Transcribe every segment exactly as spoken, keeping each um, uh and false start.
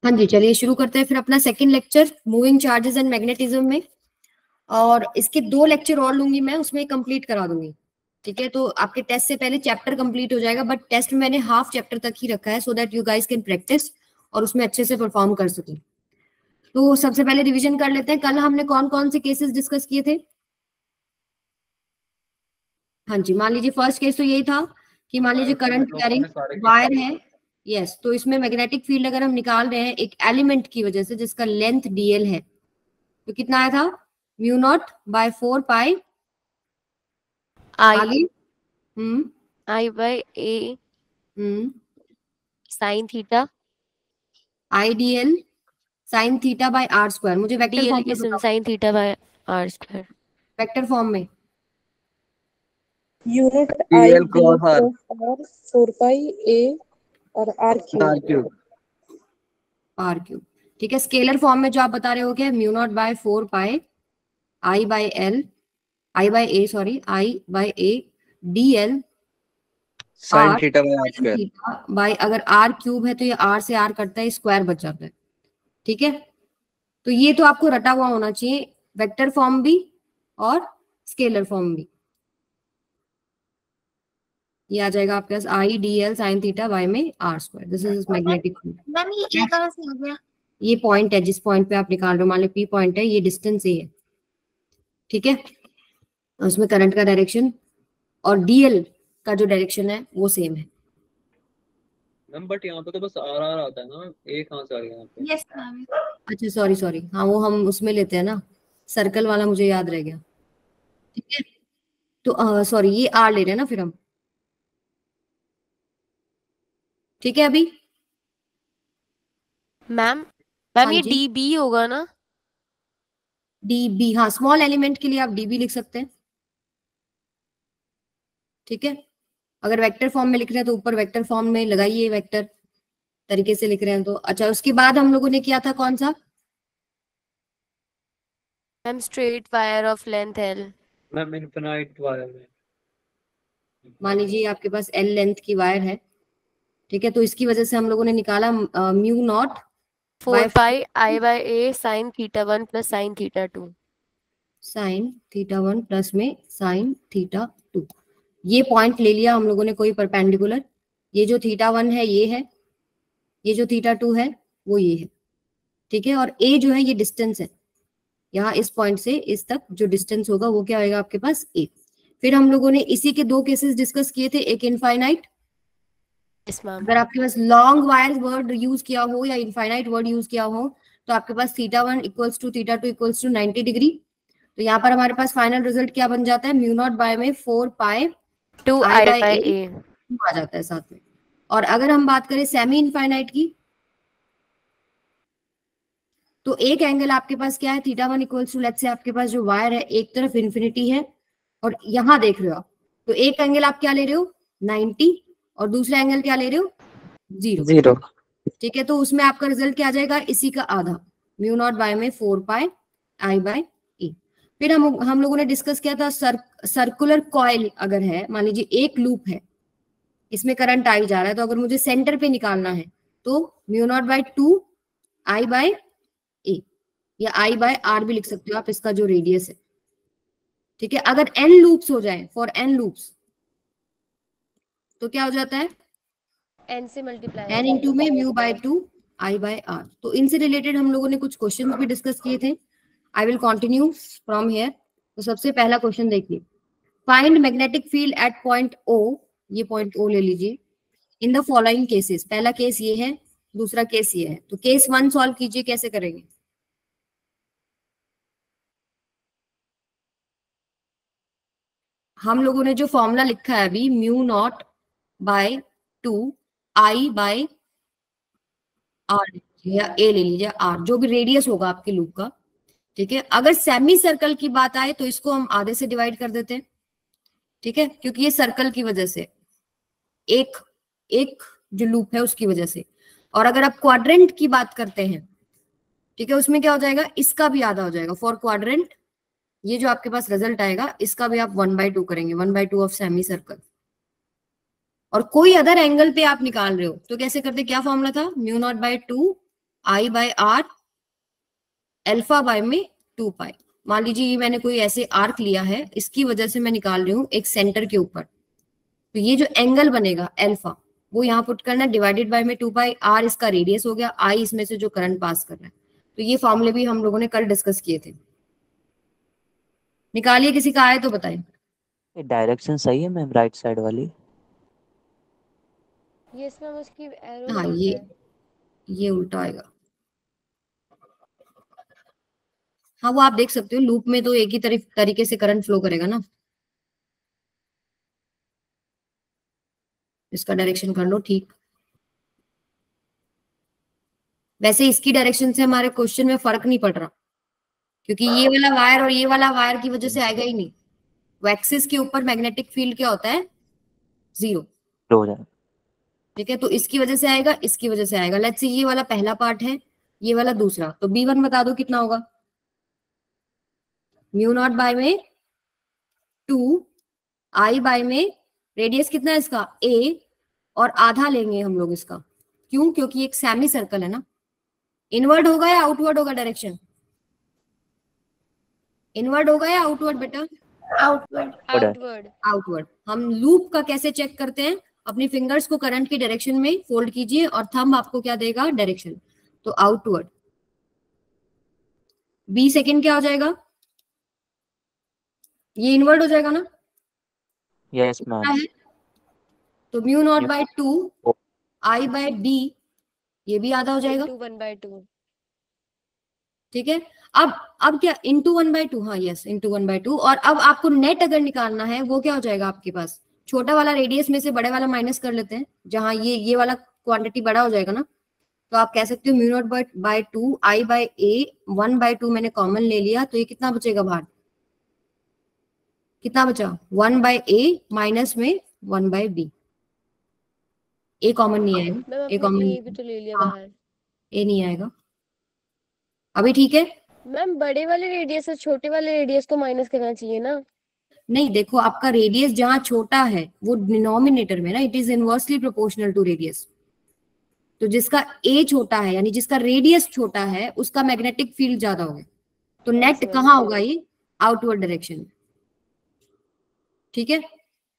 हाँ जी, चलिए शुरू करते हैं फिर अपना second lecture moving charges and magnetism में। और इसके दो लेक्चर और लूंगी मैं, उसमें कंप्लीट करा दूंगी। ठीक है, तो आपके टेस्ट से पहले चैप्टर कंप्लीट हो जाएगा, बट टेस्ट में मैंने हाफ चैप्टर तक ही रखा है so that you guys can practice और उसमें अच्छे से परफॉर्म कर सकें। तो सबसे पहले रिवीजन कर लेते हैं, कल हमने कौन कौन से केसेस डिस्कस किए थे। हाँ जी, मान लीजिए फर्स्ट केस तो यही था कि मान लीजिए करंट कैरिंग वायर है। यस yes, तो इसमें मैग्नेटिक फील्ड अगर हम निकाल रहे हैं एक एलिमेंट की वजह से जिसका लेंथ डीएल है, तो कितना आया था, mu not by four pi I आगे hmm I by A hmm sine theta I D L sine theta by R square. मुझे वेक्टर डी एल फॉर्म में की बताओ, sine theta by R square. Vector form में unit I DL D cross R cross R four pi A और R R cube cube R cube. ठीक है, scalar form में जो आप बता रहे हो क्या, mu not by four pi I by L I by A sorry I by A D L sine R theta by R square. Theta by, अगर आर क्यूब है तो ये आर से आर कटता है, स्क्वायर बच जाता है। ठीक है, तो ये तो आपको रटा हुआ होना चाहिए, वेक्टर फॉर्म भी और स्केलर फॉर्म भी। ये आ जाएगा आपके पास I D L sine theta by में are square, this is magnetic field. Ma'am ये ए कहाँ से आ गया? ये पॉइंट है, जिस पॉइंट पे आप निकाल रहे हो, मान लो पी पॉइंट है, ये डिस्टेंस ए है। ठीक है, उसमें करंट का डायरेक्शन और डीएल का जो डायरेक्शन है वो सेम है। मैम बट यहाँ पे तो बस आर आर आता है ना, ए कहाँ से आ गया यहाँ पे? Yes ma'am. अच्छा सॉरी सॉरी, हाँ वो हम उसमें लेते हैं ना, सर्कल वाला मुझे याद रह गया। ठीक है, तो सॉरी ये आर ले रहे हैं ना फिर हम। ठीक है अभी मैम मैम हाँ ये जी, डी बी होगा ना? डी बी, हाँ स्मॉल एलिमेंट के लिए आप डी बी लिख सकते हैं। ठीक है, अगर वेक्टर फॉर्म में लिख रहे हैं तो ऊपर वेक्टर फॉर्म में लगाइए, वेक्टर तरीके से लिख रहे हैं तो। अच्छा, उसके बाद हम लोगों ने किया था कौन सा, ma'am straight wire of length L. Ma'am infinite wire में मान लीजिए आपके पास एल लेंथ की वायर है। ठीक है, तो इसकी वजह से हम लोगों ने निकाला mu naught four pi I by A sine theta one plus sine theta two sine theta one plus में साइन थीटा टू। ये पॉइंट ले लिया हम लोगों ने कोई परपेंडिकुलर, ये जो थीटा वन है ये है, ये जो थीटा टू है वो ये है। ठीक है, और ए जो है ये डिस्टेंस है, यहाँ इस पॉइंट से इस तक जो डिस्टेंस होगा वो क्या होगा आपके पास ए। फिर हम लोगों ने इसी के दो केसेस डिस्कस किए थे, एक इनफाइनाइट, अगर आपके पास लॉन्ग वायर वर्ड यूज किया हो या इनफाइनाइट वर्ड यूज किया हो तो आपके पास theta one equals to theta two equals to ninety degree. तो यहाँ पर हमारे पास फाइनल रिजल्ट क्या बन जाता है, म्यू नॉट बाय में four pi two I I by by A A आ जाता है साथ में। और अगर हम बात करें सेमी इनफाइनाइट की, तो एक एंगल आपके पास क्या है, theta one equals two, let's से आपके पास जो वायर है एक तरफ इन्फिनिटी है और यहाँ देख रहे हो आप, तो एक एंगल आप क्या ले रहे हो नाइन्टी और दूसरा एंगल क्या ले रहे हो जीरो जीरो। ठीक है, तो उसमें आपका रिजल्ट क्या आ जाएगा, इसी का आधा, म्यू नॉट बाय में four pi I by A. फिर हम हम लोगों ने डिस्कस किया था सर, सर्कुलर कॉइल अगर है, मान लीजिए एक लूप है, इसमें करंट आई जा रहा है, तो अगर मुझे सेंटर पे निकालना है तो mu not by two I by A, या आई बाय आर भी लिख सकते हो आप, इसका जो रेडियस है। ठीक है, अगर एन लूप्स हो जाए, फॉर एन लूप्स, तो क्या हो जाता है, एन से मल्टीप्लाई एन इंटू में mu by two I by R. तो इनसे रिलेटेड हम लोगों ने कुछ क्वेश्चंस भी डिस्कस किए थे, I will continue from here. तो सबसे पहला क्वेश्चन देखिए, find magnetic field at point O, ये पॉइंट ओ ले लीजिए, इन द फॉलोइंग केसेस। पहला केस ये है, दूसरा केस ये है, तो केस वन सॉल्व कीजिए, कैसे करेंगे। हम लोगों ने जो फॉर्मूला लिखा है अभी, mu not by two I by R या ए ले लीजिए, आर जो भी रेडियस होगा आपके लूप का। ठीक है, अगर सेमी सर्कल की बात आए तो इसको हम आधे से डिवाइड कर देते हैं। ठीक है, क्योंकि ये सर्कल की वजह से, एक एक जो लूप है उसकी वजह से। और अगर आप क्वाड्रेंट की बात करते हैं, ठीक है, उसमें क्या हो जाएगा, इसका भी आधा हो जाएगा फॉर क्वाड्रेंट। ये जो आपके पास रिजल्ट आएगा इसका भी आप वन बाय टू करेंगे, one by two of semi circle. और कोई अदर एंगल पे आप निकाल रहे हो तो कैसे करते, क्या फॉर्मूला था, mu not by two I by R alpha by में टू पाई। मान लीजिए ये मैंने कोई ऐसे आर्क लिया है, इसकी वजह से मैं निकाल रही हूँ एक सेंटर के ऊपर, तो ये जो एंगल बनेगा अल्फा वो यहाँ पुट करना है, डिवाइडेड बाय में टू पाई, आर इसका रेडियस हो गया, आई इसमें से जो करंट पास कर रहा है। तो ये फॉर्मूले भी हम लोगों ने कल डिस्कस किए थे। निकालिए, किसी का आए तो बताएं। डायरेक्शन सही है मैम राइट साइड वाली? यस मैम, उसकी एरो हाँ उल्ट ये है। ये उल्टा आएगा। हाँ वो आप देख सकते हो, लूप में तो एक ही तरफ तरीके से करंट फ्लो करेगा ना। इसका डायरेक्शन कर लो ठीक। वैसे इसकी डायरेक्शन से हमारे क्वेश्चन में फर्क नहीं पड़ रहा, क्योंकि ये वाला वायर और ये वाला वायर की वजह से आएगा ही नहीं। वो एक्सिस के ऊपर मैग्नेटिक फील्ड क्या होता है? जीरो। हो जाए ठीक है, तो इसकी वजह से आएगा, इसकी वजह से आएगा। लेट्स से ये वाला पहला पार्ट है, ये वाला दूसरा, तो बी वन बता दो कितना होगा? म्यू नॉट बाय में टू आई बाय में रेडियस कितना है इसका? ए, और आधा लेंगे हम लोग इसका। क्यों? क्योंकि एक सेमी सर्कल है ना। इनवर्ड होगा या आउटवर्ड होगा डायरेक्शन? इनवर्ड होगा या आउटवर्ड बेटा? Outward outward outward. हम लूप का कैसे चेक करते हैं? अपनी फिंगर्स को करंट की डायरेक्शन में फोल्ड कीजिए और थंब आपको क्या देगा? डायरेक्शन। तो आउटवर्ड। बी सेकंड क्या हो जाएगा? ये इनवर्ड हो जाएगा ना? Yes ma'am. तो mu not by two I by B, ये भी आधा हो जाएगा। Two one by two. ठीक है, अब अब क्या? Into one by two. हाँ yes, into one by two. और अब आपको नेट अगर निकालना है वो क्या हो जाएगा आपके पास? छोटा वाला रेडियस में से बड़े वाला माइनस कर लेते हैं, जहां ये ये वाला क्वांटिटी बड़ा हो जाएगा ना, तो आप कह सकते हो mu not by by two I by A, one by two मैंने कॉमन ले लिया, तो ये कितना बचेगा बाहर? कितना बचा? वन बाय ए माइनस में one by B. A common नहीं आएगा, मैम ए आपने कॉमन ए भी तो ले लिया हाँ, बाहर। ए नहीं आएगा अभी। ठीक है, मैम बड़े वाले रेडियस से छोटे वाले रेडियस को माइनस करना चाहिए ना। नहीं देखो, आपका रेडियस जहां छोटा है वो डिनोमिनेटर में ना, it is inversely proportional to radius. तो जिसका ए छोटा है, यानी जिसका रेडियस छोटा है, उसका मैग्नेटिक फील्ड ज्यादा होगा। तो नेट yes, कहाँ होगा? ये आउटवर्ड डायरेक्शन में। ठीक है,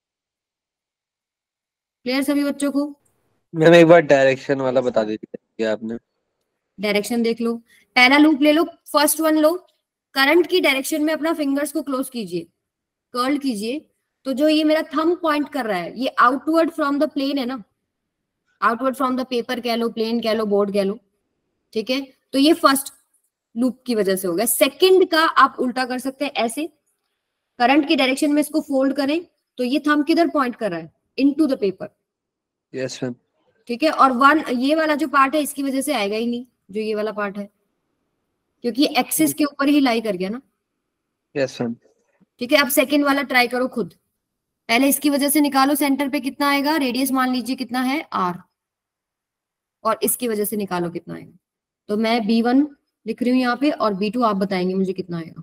क्लियर सभी बच्चों को? मैम एक बार डायरेक्शन वाला बता दीजिए आपने। डायरेक्शन देख लो, पहला लूप ले लो, फर्स्ट वन लो, करंट की डायरेक्शन में अपना फिंगर्स को क्लोज कीजिए, कर्ल कीजिए। तो जो ये मेरा थंब पॉइंट कर रहा है, ये आउटवर्ड फ्रॉम द प्लेन है ना, आउटवर्ड फ्रॉम द पेपर कह लो, प्लेन कह लो, बोर्ड कह लो। ठीक है, तो ये फर्स्ट लूप की वजह से हो गया। सेकंड का आप उल्टा कर सकते हैं, ऐसे करंट की डायरेक्शन में इसको फोल्ड करें, तो ये थंब किधर पॉइंट कर रहा है? Into the paper. Yes ma'am. ठीक है, और वन ये वाला जो पार्ट है इसकी वजह से आएगा ही नहीं, जो ये वाला पार्ट है, क्योंकि एक्सिस के ऊपर ही लाई कर गया ना। Yes ma'am. ठीक है, अब सेकंड वाला ट्राई करो खुद। पहले इसकी वजह से निकालो, सेंटर पे कितना आएगा? रेडियस मान लीजिए कितना है? आर। और इसकी वजह से निकालो कितना आएगा। तो मैं बी वन लिख रही हूँ यहाँ पे, और बी टू आप बताएंगे मुझे कितना आएगा।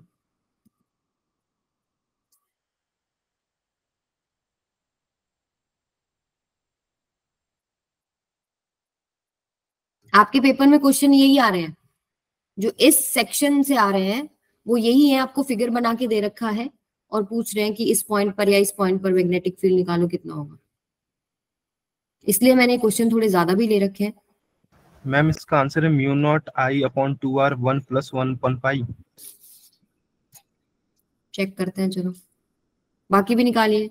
आपके पेपर में क्वेश्चन यही आ रहे हैं, जो इस सेक्शन से आ रहे हैं वो यही है। आपको फिगर बना के दे रखा है और पूछ रहे हैं कि इस पॉइंट पर या इस पॉइंट पर मैग्नेटिक फील्ड निकालो कितना होगा। इसलिए मैंने क्वेश्चन थोड़े ज्यादा भी ले रखे हैं। मैम इसका आंसर है mu not I upon two R one plus one point pi. Check करते हैं, चलो बाकी भी निकालिए।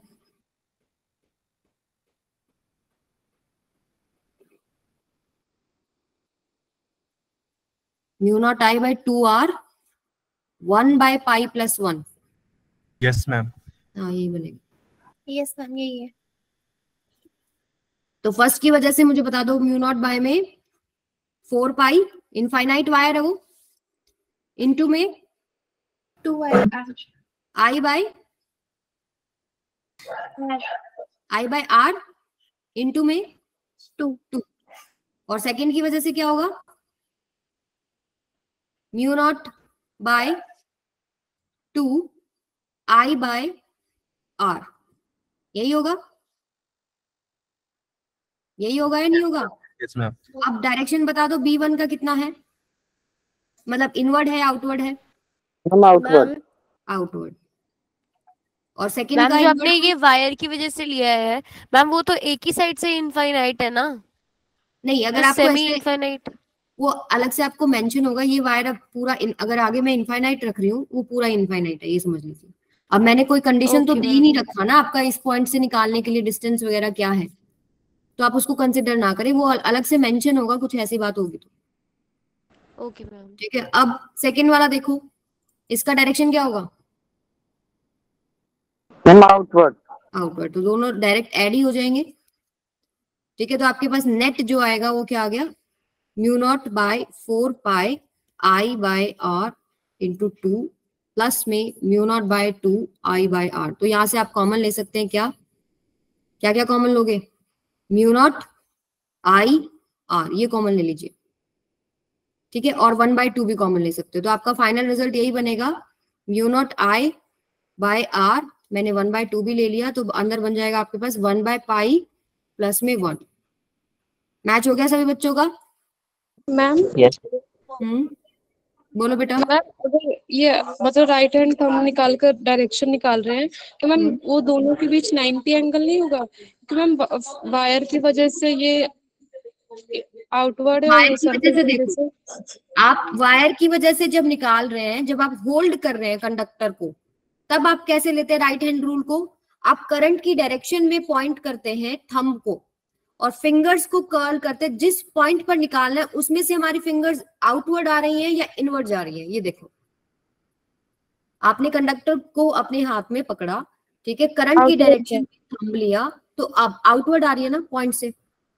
Mu not I by two R one by pi plus one. Yes ma'am. हाँ यही बनेगा। यस मैम यही है। तो फर्स्ट की वजह से मुझे बता दो, म्यू नॉट बाय में फोर पाई, इनफाइनाइट वायर है वो, इनटू में two I I by I by R, into में टू टू। और सेकंड की वजह से क्या होगा? Mu not by two I by R. यही होगा, यही होगा या नहीं होगा? Yes ma'am. अब डायरेक्शन बता दो, बी वन का कितना है? मतलब इनवर्ड है आउटवर्ड है? हम आउटवर्ड। Ma'am outward. और सेकंड मैम का जो आपने इनवर्ड ये वायर की वजह से लिया है मैम, वो तो एक ही साइड से इनफाइनाइट है ना, नहीं, अगर आपको सेमी ऐसे इनफाइनाइट। वो अलग से आपको मेंशन होगा, ये वायर अब पूरा इन, अगर आगे मैं इनफाइनाइट रख रही हूँ वो पूरा इनफाइनाइट है, ये समझ लीजिए। अब मैंने कोई कंडीशन तो ओके दे ही मैम। नहीं रखा ना आपका इस पॉइंट से निकालने के लिए डिस्टेंस वगैरह क्या है, तो आप उसको कंसिडर ना करें, वो अलग से मेंशन होगा, कुछ ऐसी बात होगी तो। Okay ma'am. ठीक है, अब सेकंड वाला देखो, इसका डायरेक्शन क्या होगा? हम आउटवर्ड। आउटवर्ड। तो दोनों डायरेक्ट ऐड ही हो जाएंगे। ठीक है, तो आपके पास नेट जो आएगा वो क्या आ गया? Mu not by four pi I by are into two plus में mu not by two I by R. तो यहां से आप कॉमन ले सकते हैं, क्या क्या क्या कॉमन लोगे? म्यू नॉट आई आर, ये कॉमन ले लीजिए। ठीक है, और वन बाय टू भी कॉमन ले सकते हो, तो आपका फाइनल रिजल्ट यही बनेगा, mu not I by R, मैंने वन बाय टू भी ले लिया, तो अंदर बन जाएगा आपके पास वन बाय पाई प्लस में वन। मैच हो गया सभी बच्चों का? मैम यस हम्म, बोलो बेटा। मैम अगर ये मतलब राइट हैंड थंब निकाल कर डायरेक्शन निकाल रहे हैं तो मैम हम्म। वो दोनों के बीच नाइंटी एंगल नहीं होगा? क्योंकि मैम वायर की वजह से ये आउटवर्ड है और वायर ये की वजह सर्कल से की वजह देखो, से। आप वायर की वजह से जब निकाल रहे हैं, जब आप होल्ड कर रहे हैं कंडक्टर को, तब आप कैसे लेते हैं राइट हैंड रूल को? आप करंट की डायरेक्शन में पॉइंट करते हैं थंब को, और फिंगर्स को कर्ल करते हैं, जिस पॉइंट पर निकालना है उसमें से हमारी फिंगर्स आउटवर्ड आ रही हैं या इनवर्ड जा रही हैं। ये देखो, आपने कंडक्टर को अपने हाथ में पकड़ा, ठीक है, करंट की आउटवर्ड डायरेक्शन में थंब लिया, तो अब आउटवर्ड आ रही है ना पॉइंट से।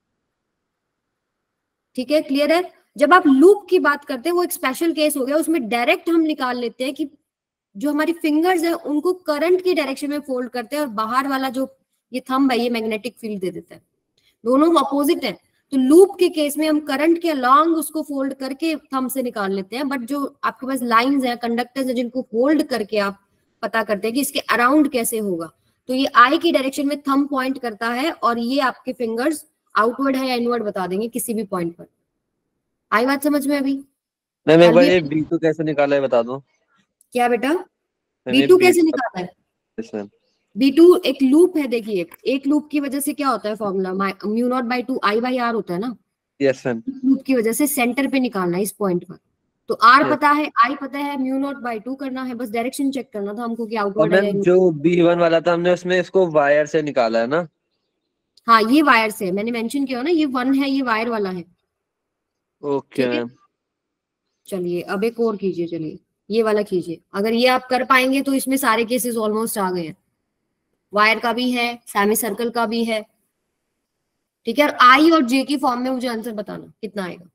ठीक है, क्लियर है? जब आप लूप की बात करते हैं वो एक स्पेशल केस हो गया, उसमें डायरेक्ट हम निकाल लेते हैं कि जो हमारी फिंगर्स है उनको करंट की डायरेक्शन में फोल्ड करते हैं, और बाहर वाला जो ये थंब है ये मैग्नेटिक फील्ड दे देता है। दोनों अपोजिट है, तो लूप के केस में हम करंट के अलॉन्ग उसको फोल्ड करके थंब से निकाल लेते हैं, बट जो आपके पास लाइंस हैं, कंडक्टर्स हैं, जिनको फोल्ड करके आप पता करते हैं कि इसके अराउंड कैसे होगा, तो ये आई की डायरेक्शन में थंब पॉइंट करता है, और ये आपके फिंगर्स आउटवर्ड है या इनवर्ड बता देंगे किसी भी पॉइंट पर। आई बात समझ में? अभी मैम एक बार ये अभी बी टू कैसे निकाला है बता दो। क्या बेटा? मैम बी ये टू बी कैसे निकाला है? मैम बी टू एक लूप है, देखिए एक लूप की वजह से क्या होता है formula, mu not by two I by R होता है ना। यस मैम लूप की वजह से सेंटर पे निकालना है इस पॉइंट पर, तो आर Yes. पता है, आई पता है, म्यू नॉट बाई टू करना है, बस डायरेक्शन चेक करना था हमको कि और आउटवर्ड है या मैम inward। जो बी वन वाला था हमने उसमें इसको वायर से निकाला है ना। हाँ, ये वायर से मैंने मेंशन किया ना, ये वन है, ये वायर वाला है। ओके ठीक है, मैम चलिए अब एक और कीजिए, चलिए ये वाला कीजिए, अगर ये आप कर पाएंगे तो इसमें सारे केसेस ऑलमोस्ट आ गए हैं, वायर का भी है, सेमी सर्कल का भी है। ठीक है, और आई और जे की फॉर्म में मुझे आंसर बताना कितना आएगा।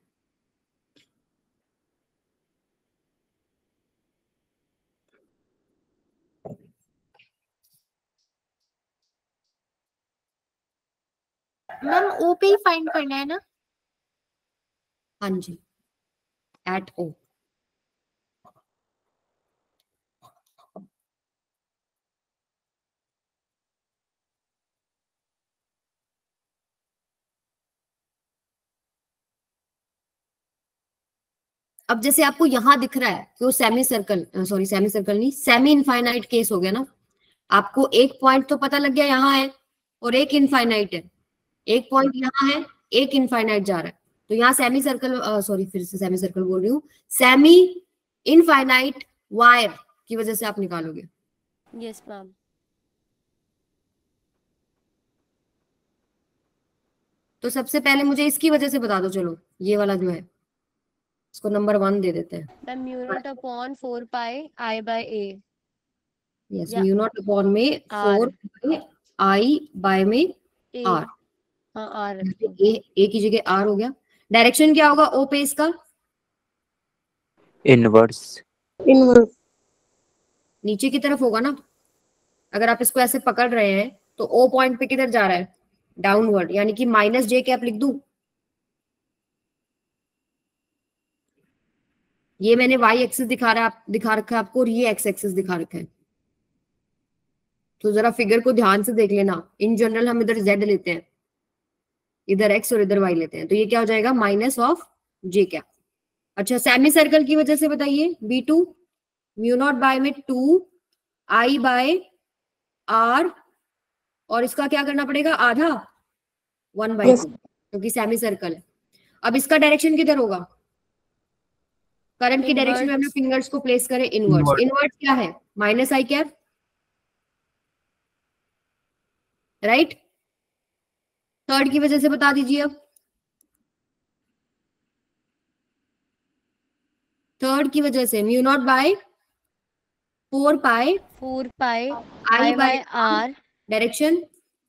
मैम ओ पे ही फाइंड करना है ना? हाँ जी, एट ओ। अब जैसे आपको यहां दिख रहा है कि वो semi circle, sorry semi circle नहीं, सेमी इनफाइनाइट केस हो गया ना। आपको एक पॉइंट तो पता लग गया यहाँ है, और एक इनफाइनाइट है, एक पॉइंट यहाँ है, एक इनफाइनाइट जा रहा है, तो यहाँ सेमी सर्कल, सॉरी फिर से सेमी सर्कल बोल रही हूँ, सेमी इनफाइनाइट वायर की वजह से आप निकालोगे। Yes ma'am. तो सबसे पहले मुझे इसकी वजह से बता दो, चलो ये वाला जो है इसको नंबर वन दे देते हैं। Ma'am mu not upon four pi I by A. Yes, या म्यू नॉट अपॉन में फोर आर आई बाय में ए। आर, हाँ आर ए ए की जगह आर हो गया। डायरेक्शन क्या होगा ओ पे इसका? Inwards inward. नीचे की तरफ होगा ना। अगर आप इसको ऐसे पकड़ रहे हैं तो ओ पॉइंट पे किधर जा रहा है? डाउनवर्ड, यानी कि माइनस जे कैप लिख दूं। ये मैंने वाई एक्सिस दिखा रहा है, दिखा रखा है आपको, और ये एक्स एक्सिस दिखा रखा है, तो जरा फिगर को ध्यान से देख लेना। इन जनरल हम इधर जेड लेते हैं, इधर एक्स और इधर वाई लेते हैं, तो ये क्या हो जाएगा? Minus of J cap. अच्छा सेमी सर्कल की वजह से बताइए, B two mu not by में टू आई बाय आर, और इसका क्या करना पड़ेगा, आधा वन बाई Yes. टू, क्योंकि सेमी सर्कल है। अब इसका डायरेक्शन किधर होगा, करंट की डायरेक्शन में अपने Inwards. फिंगर्स को प्लेस करें इनवर्ड्स। Inward. इनवर्ड्स क्या है, minus I cap, right. Third की वजह से बता दीजिए अब, थर्ड की वजह से mu not by four pi four pi I I by by R. Direction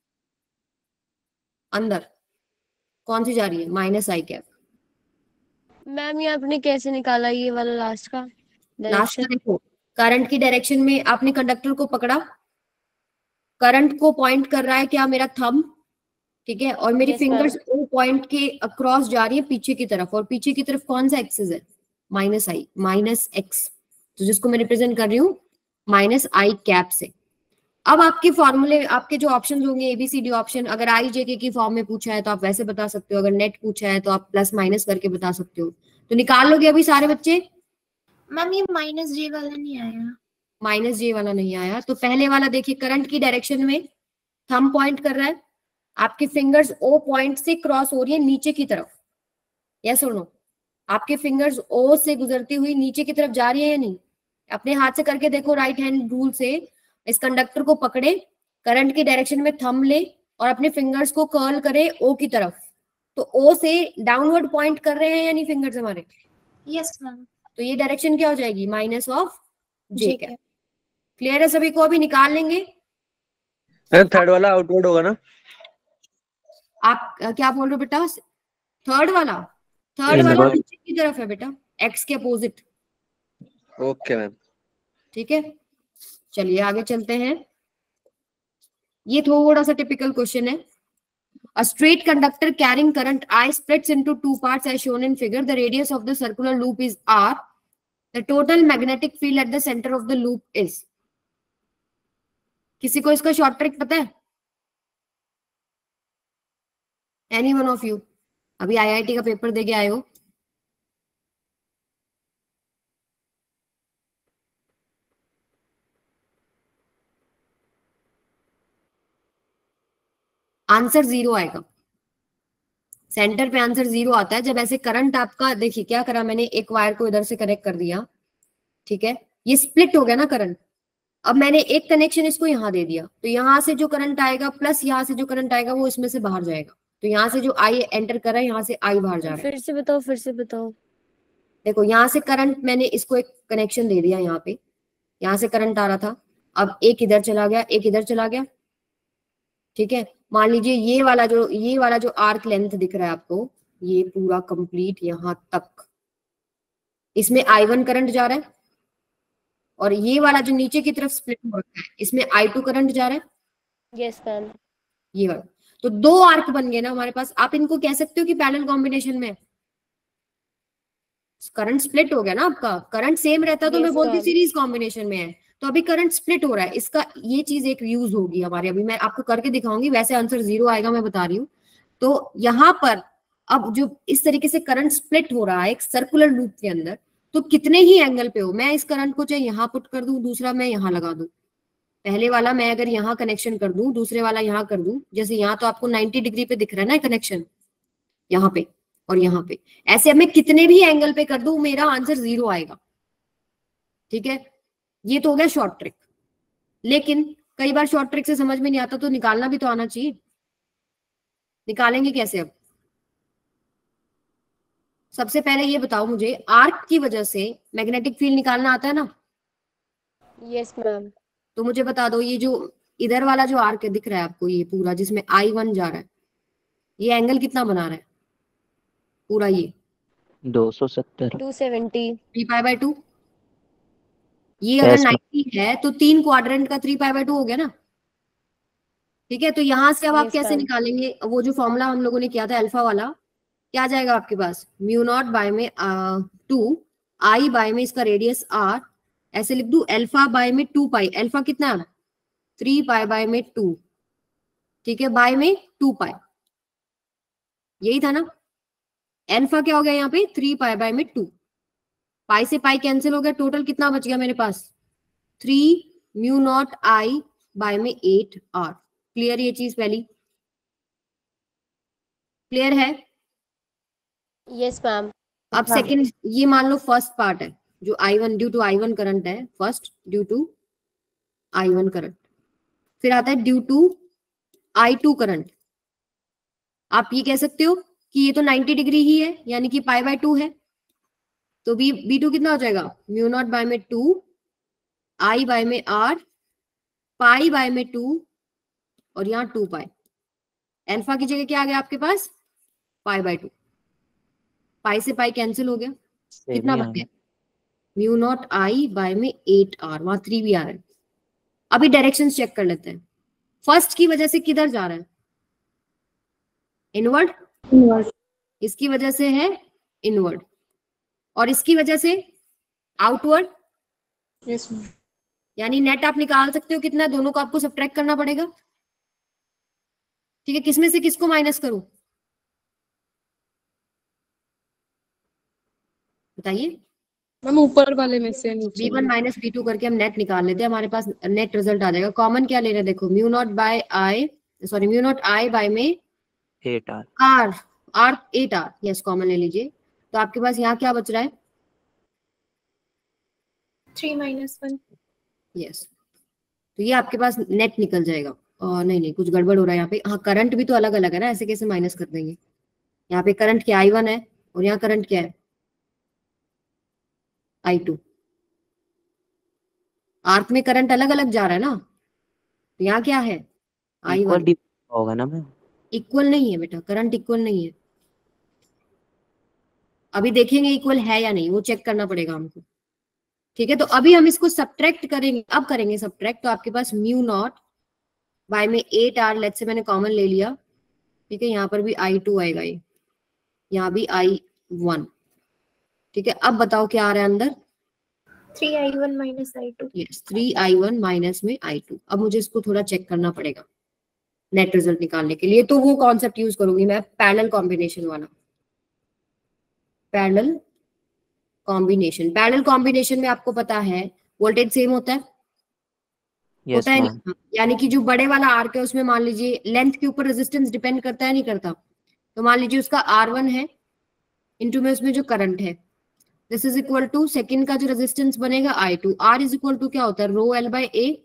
अंदर कौन सी जा रही है, माइनस आई कैप। मैम ये आपने कैसे निकाला ये वाला लास्ट का लास्ट में डायरेक्शन? देखो, करंट की डायरेक्शन में आपने कंडक्टर को पकड़ा, करंट को पॉइंट कर रहा है क्या, मेरा थंब, ठीक है, और मेरी Yes, फिंगर्स ओ पॉइंट के अक्रॉस जा रही है पीछे की तरफ, और पीछे की तरफ कौन सा एक्सिस है, माइनस आई, माइनस एक्स, तो जिसको मैं रिप्रेजेंट कर रही हूँ माइनस आई कैप से। अब आपके फॉर्मूले, आपके जो ऑप्शन होंगे एबीसीडी ऑप्शन, अगर आई जेके की फॉर्म में पूछा है तो आप वैसे बता सकते हो, अगर नेट पूछा है तो आप प्लस माइनस करके बता सकते हो। तो निकाल लोगे अभी सारे बच्चे? मैम ये माइनस जे वाला नहीं आया। माइनस जे वाला नहीं आया, तो पहले वाला देखिए, करंट की डायरेक्शन में थंब पॉइंट कर रहा है, आपकी फिंगर्स ओ पॉइंट से क्रॉस हो रही है नीचे की तरफ, यस और नो, आपके फिंगर्स ओ से गुजरती हुई नीचे की तरफ जा रही है या नहीं, अपने हाथ से करके देखो, राइट हैंड रूल से इस कंडक्टर को पकड़े, करंट की डायरेक्शन में थंब ले और अपने फिंगर्स को कर्ल करे ओ की तरफ, तो ओ से डाउनवर्ड पॉइंट कर रहे हैं या नहीं फिंगर्स हमारे? Yes ma'am. तो ये डायरेक्शन क्या हो जाएगी, minus of J J cap. Clear है सभी को? अभी निकाल लेंगे। थर्ड वाला आउटवर्ड होगा ना? आप अ, क्या बोल रहे हो बेटा, थर्ड वाला? थर्ड वाला Inward. नीचे की तरफ है बेटा, एक्स के अपोजिट, ओके मैम। ठीक है। चलिए आगे चलते हैं, ये थोड़ा सा टिपिकल क्वेश्चन है। A straight conductor carrying current I splits into two parts as shown in figure. The radius of the circular loop is R. The total magnetic field at the center of the loop is. किसी को इसका short trick पता है? Any one of you? अभी IIT का paper दे के आए हो? आंसर जीरो आएगा, सेंटर पे आंसर जीरो आता है जब ऐसे करंट आपका, देखिए क्या करा मैंने, एक वायर को इधर से कनेक्ट कर दिया, ठीक है, ये स्प्लिट हो गया ना करंट, अब मैंने एक कनेक्शन इसको यहाँ दे दिया, तो यहाँ से जो करंट आएगा प्लस यहाँ से जो करंट आएगा वो इसमें से बाहर जाएगा, तो यहाँ से जो आई एंटर कर रहा है यहाँ से आई बाहर जा रहा है। फिर से बताओ, फिर से बताओ। देखो यहाँ से करंट, मैंने इसको एक कनेक्शन दे दिया, यहाँ पे यहाँ से करंट आ रहा था, अब एक इधर चला गया, एक इधर चला गया, ठीक है। मान लीजिए ये वाला जो ये वाला जो आर्क लेंथ दिख रहा है आपको, ये पूरा कंप्लीट यहाँ तक, इसमें आई वन करंट जा रहा है, और ये वाला जो नीचे की तरफ स्प्लिट हो रखा है इसमें आई टू करंट जा रहा है। Yes ma'am. ये वाला, तो दो आर्क बन गए ना हमारे पास। आप इनको कह सकते हो कि पैरेलल कॉम्बिनेशन में करंट स्प्लिट हो गया ना आपका, करंट सेम रहता तो Yes, मैं बोलती ma'am. सीरीज कॉम्बिनेशन में है, तो अभी करंट स्प्लिट हो रहा है, इसका ये चीज एक यूज होगी हमारे, अभी मैं आपको करके दिखाऊंगी, वैसे आंसर जीरो आएगा मैं बता रही हूँ। तो यहाँ पर अब जो इस तरीके से करंट स्प्लिट हो रहा है एक सर्कुलर लूप के अंदर, तो कितने ही एंगल पे हो, मैं इस करंट को चाहे यहाँ पुट कर दूं, दूसरा मैं यहाँ लगा दूं, पहले वाला मैं अगर यहाँ कनेक्शन कर दूं, दूसरे वाला यहाँ कर दूं, जैसे यहाँ तो आपको नाइन्टी डिग्री पे दिख रहा है ना कनेक्शन, यहाँ पे और यहाँ पे, ऐसे अब मैं कितने भी एंगल पे कर दूं मेरा आंसर जीरो आएगा, ठीक है। ये तो हो गया शॉर्ट ट्रिक, लेकिन कई बार शॉर्ट ट्रिक से समझ में नहीं आता तो निकालना भी तो आना चाहिए। निकालेंगे कैसे? अब सबसे पहले ये बताओ मुझे, आर्क की वजह से मैग्नेटिक फील्ड निकालना आता है ना? Yes ma'am. तो मुझे बता दो, ये जो इधर वाला जो आर्क दिख रहा है आपको, ये पूरा जिसमें आई वन जा रहा है, ये एंगल कितना बना रहा है पूरा? ये दो सौ सत्तर। Two seventy. Three pi by two. ये अगर Yes, ma'am. नाइन्टी है तो तीन क्वाड्रेंट का थ्री पाई बाय टू हो गया ना, ठीक है। तो यहां से अब आप Yes, कैसे ma'am. निकालेंगे? वो जो फॉर्मूला हम लोगों ने किया था अल्फा वाला, क्या जाएगा आपके पास? म्यू नॉट बाय में टू आई बाय में इसका रेडियस आर, ऐसे लिख दू, अल्फा बाय में टू पाई, अल्फा कितना है? थ्री पाई बाय में टू, ठीक है, बाय में टू पाई, यही था ना। अल्फा क्या हो गया यहाँ पे? थ्री पाई बाय में टू, पाई से पाई कैंसिल हो गया, टोटल कितना बच गया मेरे पास, three mu not I by में एट आर। क्लियर ये चीज पहली, क्लियर है? Yes ma'am. अब सेकंड, ये मान लो फर्स्ट पार्ट है जो I one due to I one current है, first due to I one current, फिर आता है due to I two current. आप ये कह सकते हो कि ये तो नाइंटी डिग्री ही है, यानी कि पाई बाय टू है, तो बी बी टू कितना हो जाएगा, म्यू नॉट बाय में टू आई बाय में आर पाई बाय में टू और यहाँ टू पाई, अल्फा की जगह क्या आ गया आपके पास, पाई बाय टू। पाई से पाई कैंसिल हो गया, कितना बच गया, म्यू नॉट आई बाय में एट आर, वहां थ्री भी आ रहा है। अभी डायरेक्शन चेक कर लेते हैं। फर्स्ट की वजह से किधर जा रहा है, इनवर्ड, इनवर्ड, इसकी वजह से है इनवर्ड, और इसकी वजह से आउटवर्ड। Yes ma'am. यानी नेट आप निकाल सकते हो कितना, दोनों को आपको सब्ट्रैक्ट करना पड़ेगा। ठीक है, किसमें से किसको माइनस करूं बताइए। मैम ऊपर वाले में से नीचे B one minus B two करके हम नेट निकाल लेते हैं, हमारे पास नेट रिजल्ट आ जाएगा। कॉमन क्या ले रहे हैं, देखो mu not by I, sorry mu not I by में eight R R, R eight R, yes common ले लीजिए। तो आपके पास यहाँ क्या बच रहा है, थ्री माइनस वन। यस, तो ये आपके पास नेट निकल जाएगा। और नहीं नहीं कुछ गड़बड़ हो रहा है यहाँ पे, हाँ करंट भी तो अलग अलग है ना, ऐसे कैसे माइनस कर देंगे। यहाँ पे करंट क्या आई वन है और यहाँ करंट क्या है आई टू। आर्क में करंट अलग अलग जा रहा है ना, तो यहाँ क्या है आई वन। इक्वल होगा ना मैम, इक्वल नहीं है बेटा, करंट इक्वल नहीं है। अभी देखेंगे इक्वल है या नहीं, वो चेक करना पड़ेगा हमको। ठीक है, तो अभी हम इसको सब्ट्रैक्ट करेंगे, अब करेंगे सब्ट्रैक्ट। तो आपके पास म्यू नॉट बाय में एट आर, लेट से मैंने कॉमन ले लिया, ठीक है, यहाँ पर भी आई टू आएगा, ये यहाँ भी आई वन। ठीक है, अब बताओ क्या आ रहा है अंदर, three I one minus I two. Yes three I one minus में आई टू। अब मुझे इसको थोड़ा चेक करना पड़ेगा नेट रिजल्ट निकालने के लिए, तो वो कॉन्सेप्ट यूज करूंगी मैं, पैरेलल कॉम्बिनेशन वाला। पैरेलल कॉम्बिनेशन, पैरेलल कॉम्बिनेशन में आपको पता है वोल्टेज सेम होता है, यस होता है मैम, नहीं, यानी कि जो बड़े वाला आर्क है उसमें मान लीजिए लेंथ के ऊपर रेजिस्टेंस डिपेंड करता है नहीं करता, तो मान लीजिए उसका आर वन है, इनटू में उसमें जो करंट है, this is equal to second का जो रेजिस्टेंस बनेगा I two. R is equal to क्या होता है, रो एल बाय ए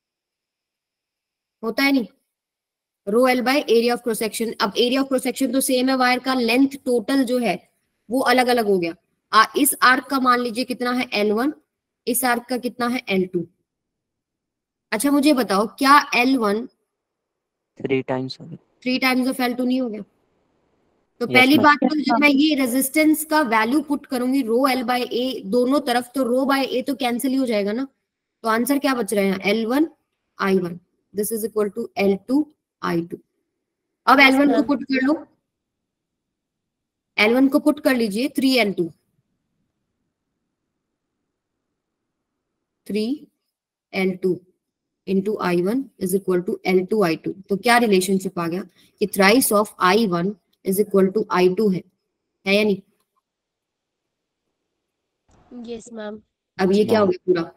होता है नहीं, rho L by area of cross section. अब एरिया ऑफ क्रॉस सेक्शन तो सेम है, वायर का लेंथ टोटल जो है वो अलग अलग हो गया। आ, इस आर्क का मान लीजिए कितना है एल वन, इस आर्क का कितना है एल टू। अच्छा मुझे बताओ क्या एल वन थ्री टाइम्स हो गया। Three times of L two नहीं हो गया? तो Yes, पहली ma'am. बात तो जब मैं ये रेजिस्टेंस का वैल्यू पुट करूंगी रो एल बाय ए दोनों तरफ, तो रो बाय ए तो कैंसिल ही हो जाएगा ना, तो आंसर क्या बच रहा है L one I one, this is equal to L two I two. अब एल वन को पुट कर लो, एल वन को पुट कर लीजिए, three L two, three L two into I one is equal to L two I two. तो क्या relationship आ गया कि thrice of I one is equal to I two है, है या नहीं? Yes ma'am. अब ये Yes, क्या हो ma'am. गया पूरा,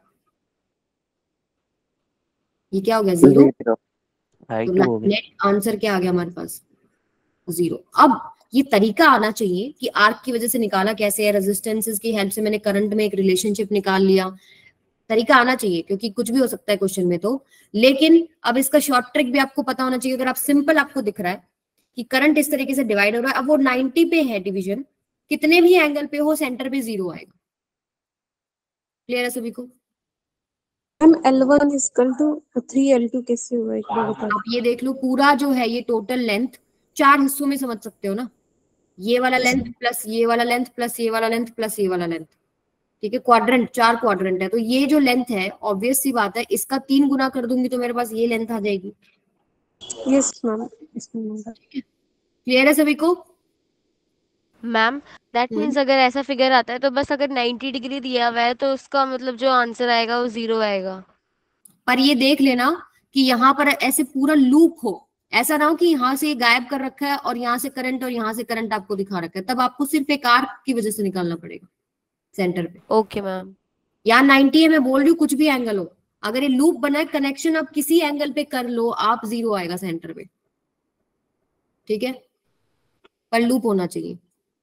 ये क्या हो गया जीरो, आई तो टू हो गया। नेट आंसर क्या आ गया हमारे पास जीरो। अब ये तरीका आना चाहिए कि आर्क की वजह से निकाला कैसे है, रेजिस्टेंसेस की हेल्प से मैंने करंट में एक रिलेशनशिप निकाल लिया, तरीका आना चाहिए क्योंकि कुछ भी हो सकता है क्वेश्चन में तो। लेकिन अब इसका शॉर्ट ट्रिक भी आपको पता होना चाहिए। अगर आप सिंपल आपको दिख रहा है कि करंट इस तरीके से डिवाइड हो रहा है, अब वो नाइंटी पे है डिवीजन, कितने भी एंगल पे हो सेंटर पे जीरो आएगा। क्लियर है सभी को? Ma'am L one is equal to three L two कैसे हुआ एक बार बताओ। आप ये देख लो, पूरा जो है ये टोटल लेंथ चार हिस्सों में समझ सकते हो ना, ये वाला लेंथ प्लस ये वाला लेंथ प्लस ये वाला लेंथ प्लस ये वाला लेंथ, ठीक है, क्वाड्रेंट, चार क्वाड्रेंट है। तो ये जो लेंथ है ऑब्वियस सी बात है, इसका तीन गुना कर दूंगी तो मेरे पास ये लेंथ आ जाएगी। Yes ma'am. क्लियर है सभी को? मैम दैट मीन्स अगर ऐसा फिगर आता है तो बस अगर नाइंटी डिग्री दिया हुआ है तो उसका मतलब जो आंसर आएगा वो जीरो आएगा। पर ये देख लेना कि यहाँ पर ऐसे पूरा लूप हो, ऐसा ना हो कि यहाँ से गायब कर रखा है और यहाँ से करंट और यहाँ से करंट आपको दिखा रखा है, तब आपको सिर्फ एक आर्क की वजह से निकालना पड़ेगा। सेंटर पे। Okay ma'am. यहाँ नाइन्टी है, मैं बोल रही हूँ कुछ भी एंगल हो, अगर ये लूप बना है कनेक्शन आप किसी एंगल पे कर लो, आप जीरो आएगा सेंटर पे, ठीक है, पर लूप होना चाहिए।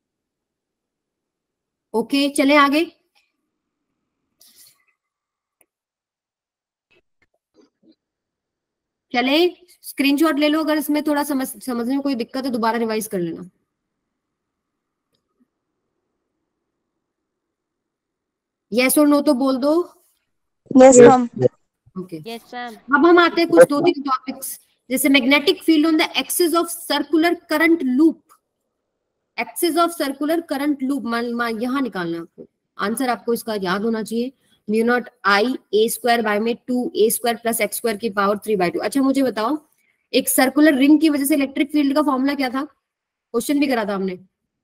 ओके चले आगे। चले स्क्रीनशॉट ले लो, अगर इसमें थोड़ा समझ समझने में कोई दिक्कत है दोबारा रिवाइज कर लेना। यस और नो तो बोल दो। Yes, ma'am. Okay yes ma'am. अब हम आते हैं कुछ दो तीन टॉपिक्स, जैसे magnetic field on the axis of circular current loop. Axis of circular current loop मान यहां निकालना है आपको, आंसर आपको इसका याद होना चाहिए। Mu not I A square by में two A square plus X square की पावर थ्री बाय टू। अच्छा मुझे बताओ, एक सर्कुलर रिंग की वजह से इलेक्ट्रिक फील्ड का फॉर्मूला क्या था? क्वेश्चन भी करा था हमने।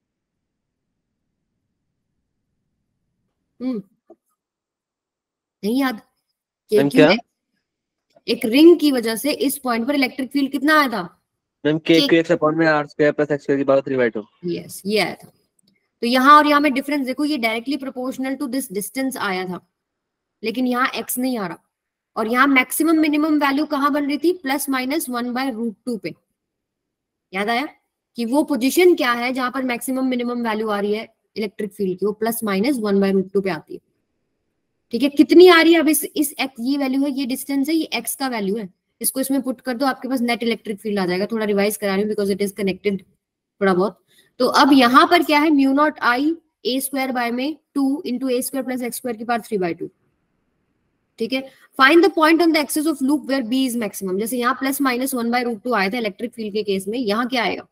हम्म नहीं याद? मैम क्या? एक रिंग की वजह से इस पॉइंट पर इलेक्ट्रिक फील्ड कितना आया था? Ma'am K Q X upon में are square plus X square की power three by two. Yes ये आया था। तो यहाँ और यहाँ में डिफरेंस देखो, ये directly proportional to this distance आया था, लेकिन यहाँ एक्स नहीं आ रहा। और यहाँ मैक्सिमम मिनिमम वैल्यू कहाँ बन रही थी? Plus minus one by root two पे। याद आया कि वो पोजीशन क्या है जहां पर मैक्सिमम मिनिमम वैल्यू आ रही है इलेक्ट्रिक फील्ड की? वो plus minus one by root two पे आती है, ठीक है। कितनी आ रही है अब इस इस एक्स, ये वैल्यू है, ये डिस्टेंस है, ये एक्स का वैल्यू है, इसको इसमें पुट कर दो, आपके पास नेट इलेक्ट्रिक फील्ड आ जाएगा। थोड़ा रिवाइज करा रही हूँ बिकॉज इट इज कनेक्टेड थोड़ा बहुत। तो अब यहाँ पर क्या है? Mu not I A square by में two into A square plus X square की पावर थ्री बाय टू, ठीक है। Find the point on the axis of loop where B is maximum. जैसे यहाँ plus minus one by root two आया था electric field के case में, यहाँ क्या आएगा?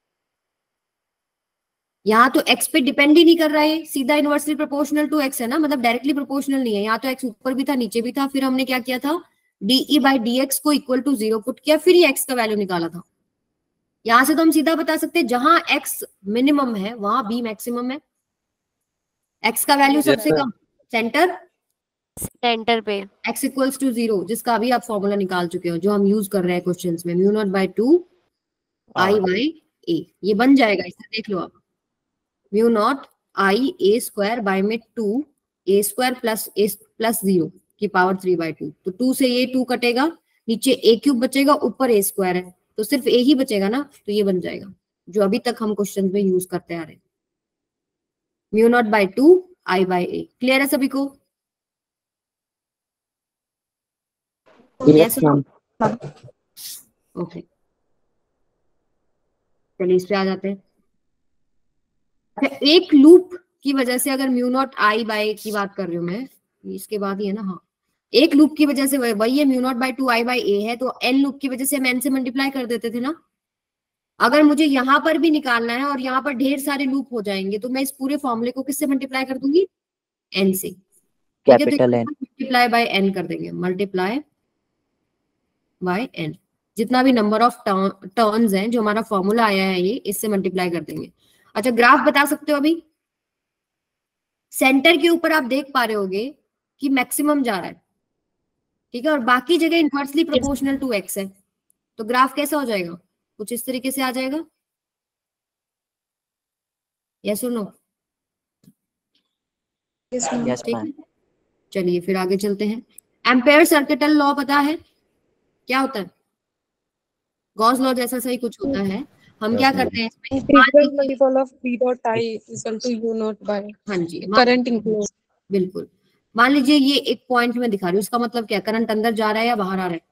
यहाँ तो x पे डिपेंड ही नहीं कर रहा है, सीधा इनवर्सली प्रोपोर्शनल टू x है ना, मतलब डायरेक्टली प्रोपोर्शनल नहीं है। यहाँ तो x ऊपर भी था नीचे भी था, फिर हमने क्या किया था? डीई बाई डी एक्स को इक्वल टू जीरो पुट किया, फिर ये x का वैल्यू निकाला था। यहाँ से तो हम सीधा बता सकते हैं जहां x मिनिमम है वहां b मैक्सिमम है। x का वैल्यू सबसे कम सेंटर सेंटर पे x इक्वल्स टू जीरो, जिसका अभी आप फॉर्मूला निकाल चुके हो जो हम यूज कर रहे हैं क्वेश्चंस में, mu not by two I by A. ये बन जाएगा, इसे देख लो आप, mu not I A square by में two A square plus A plus zero की पावर थ्री बाय टू। तो टू से ये टू कटेगा, नीचे ए क्यूब बचेगा, ऊपर ए स्क्वायर है, तो सिर्फ ए ही बचेगा ना, तो ये बन जाएगा जो अभी तक हम क्वेश्चन में यूज करते आ रहे हैं, mu not by two I by A. Clear है सभी को? Yes, ma'am. ओके चलिए इस पे आ जाते हैं। अच्छा, एक लूप की वजह से अगर म्यू नॉट आई बाय की बात कर रही हूँ मैं, इसके बाद ही है ना, हाँ, एक लूप की वजह से वही है, mu not by two I by A है, तो एन लूप की वजह से हम एन से मल्टीप्लाई कर देते थे ना। अगर मुझे यहाँ पर भी निकालना है और यहाँ पर ढेर सारे लूप हो जाएंगे, तो मैं इस पूरे फॉर्मूले को किससे मल्टीप्लाई कर दूंगी? एन से, ठीक है। तो मल्टीप्लाई बाय एन कर देंगे, मल्टीप्लाई बाय एन, जितना भी नंबर ऑफ टर्न्स हैं जो हमारा फॉर्मूला आया है ये, इससे मल्टीप्लाई कर देंगे। अच्छा ग्राफ बता सकते हो? अभी सेंटर के ऊपर आप देख पा रहे होगे कि मैक्सिमम जा रहा है, ठीक है, और बाकी जगह इनवर्सली प्रोपोर्शनल टू एक्स है, तो ग्राफ कैसा हो जाएगा? कुछ इस तरीके से आ जाएगा। यस और नो? Yes, ma'am. Yes, ठीक ma'am. है, चलिए फिर आगे चलते हैं। एम्पेयर सर्किटल लॉ पता है क्या होता है? गॉस लॉ जैसा सही कुछ होता है। हम क्या करते हैं इसमें? Integral multiple of B dot I is equal to U naught by हाँ जी, current include. बिल्कुल। मान लीजिए ये एक पॉइंट में दिखा रही हूँ, इसका मतलब क्या? करंट अंदर जा रहा है या बाहर आ रहा है?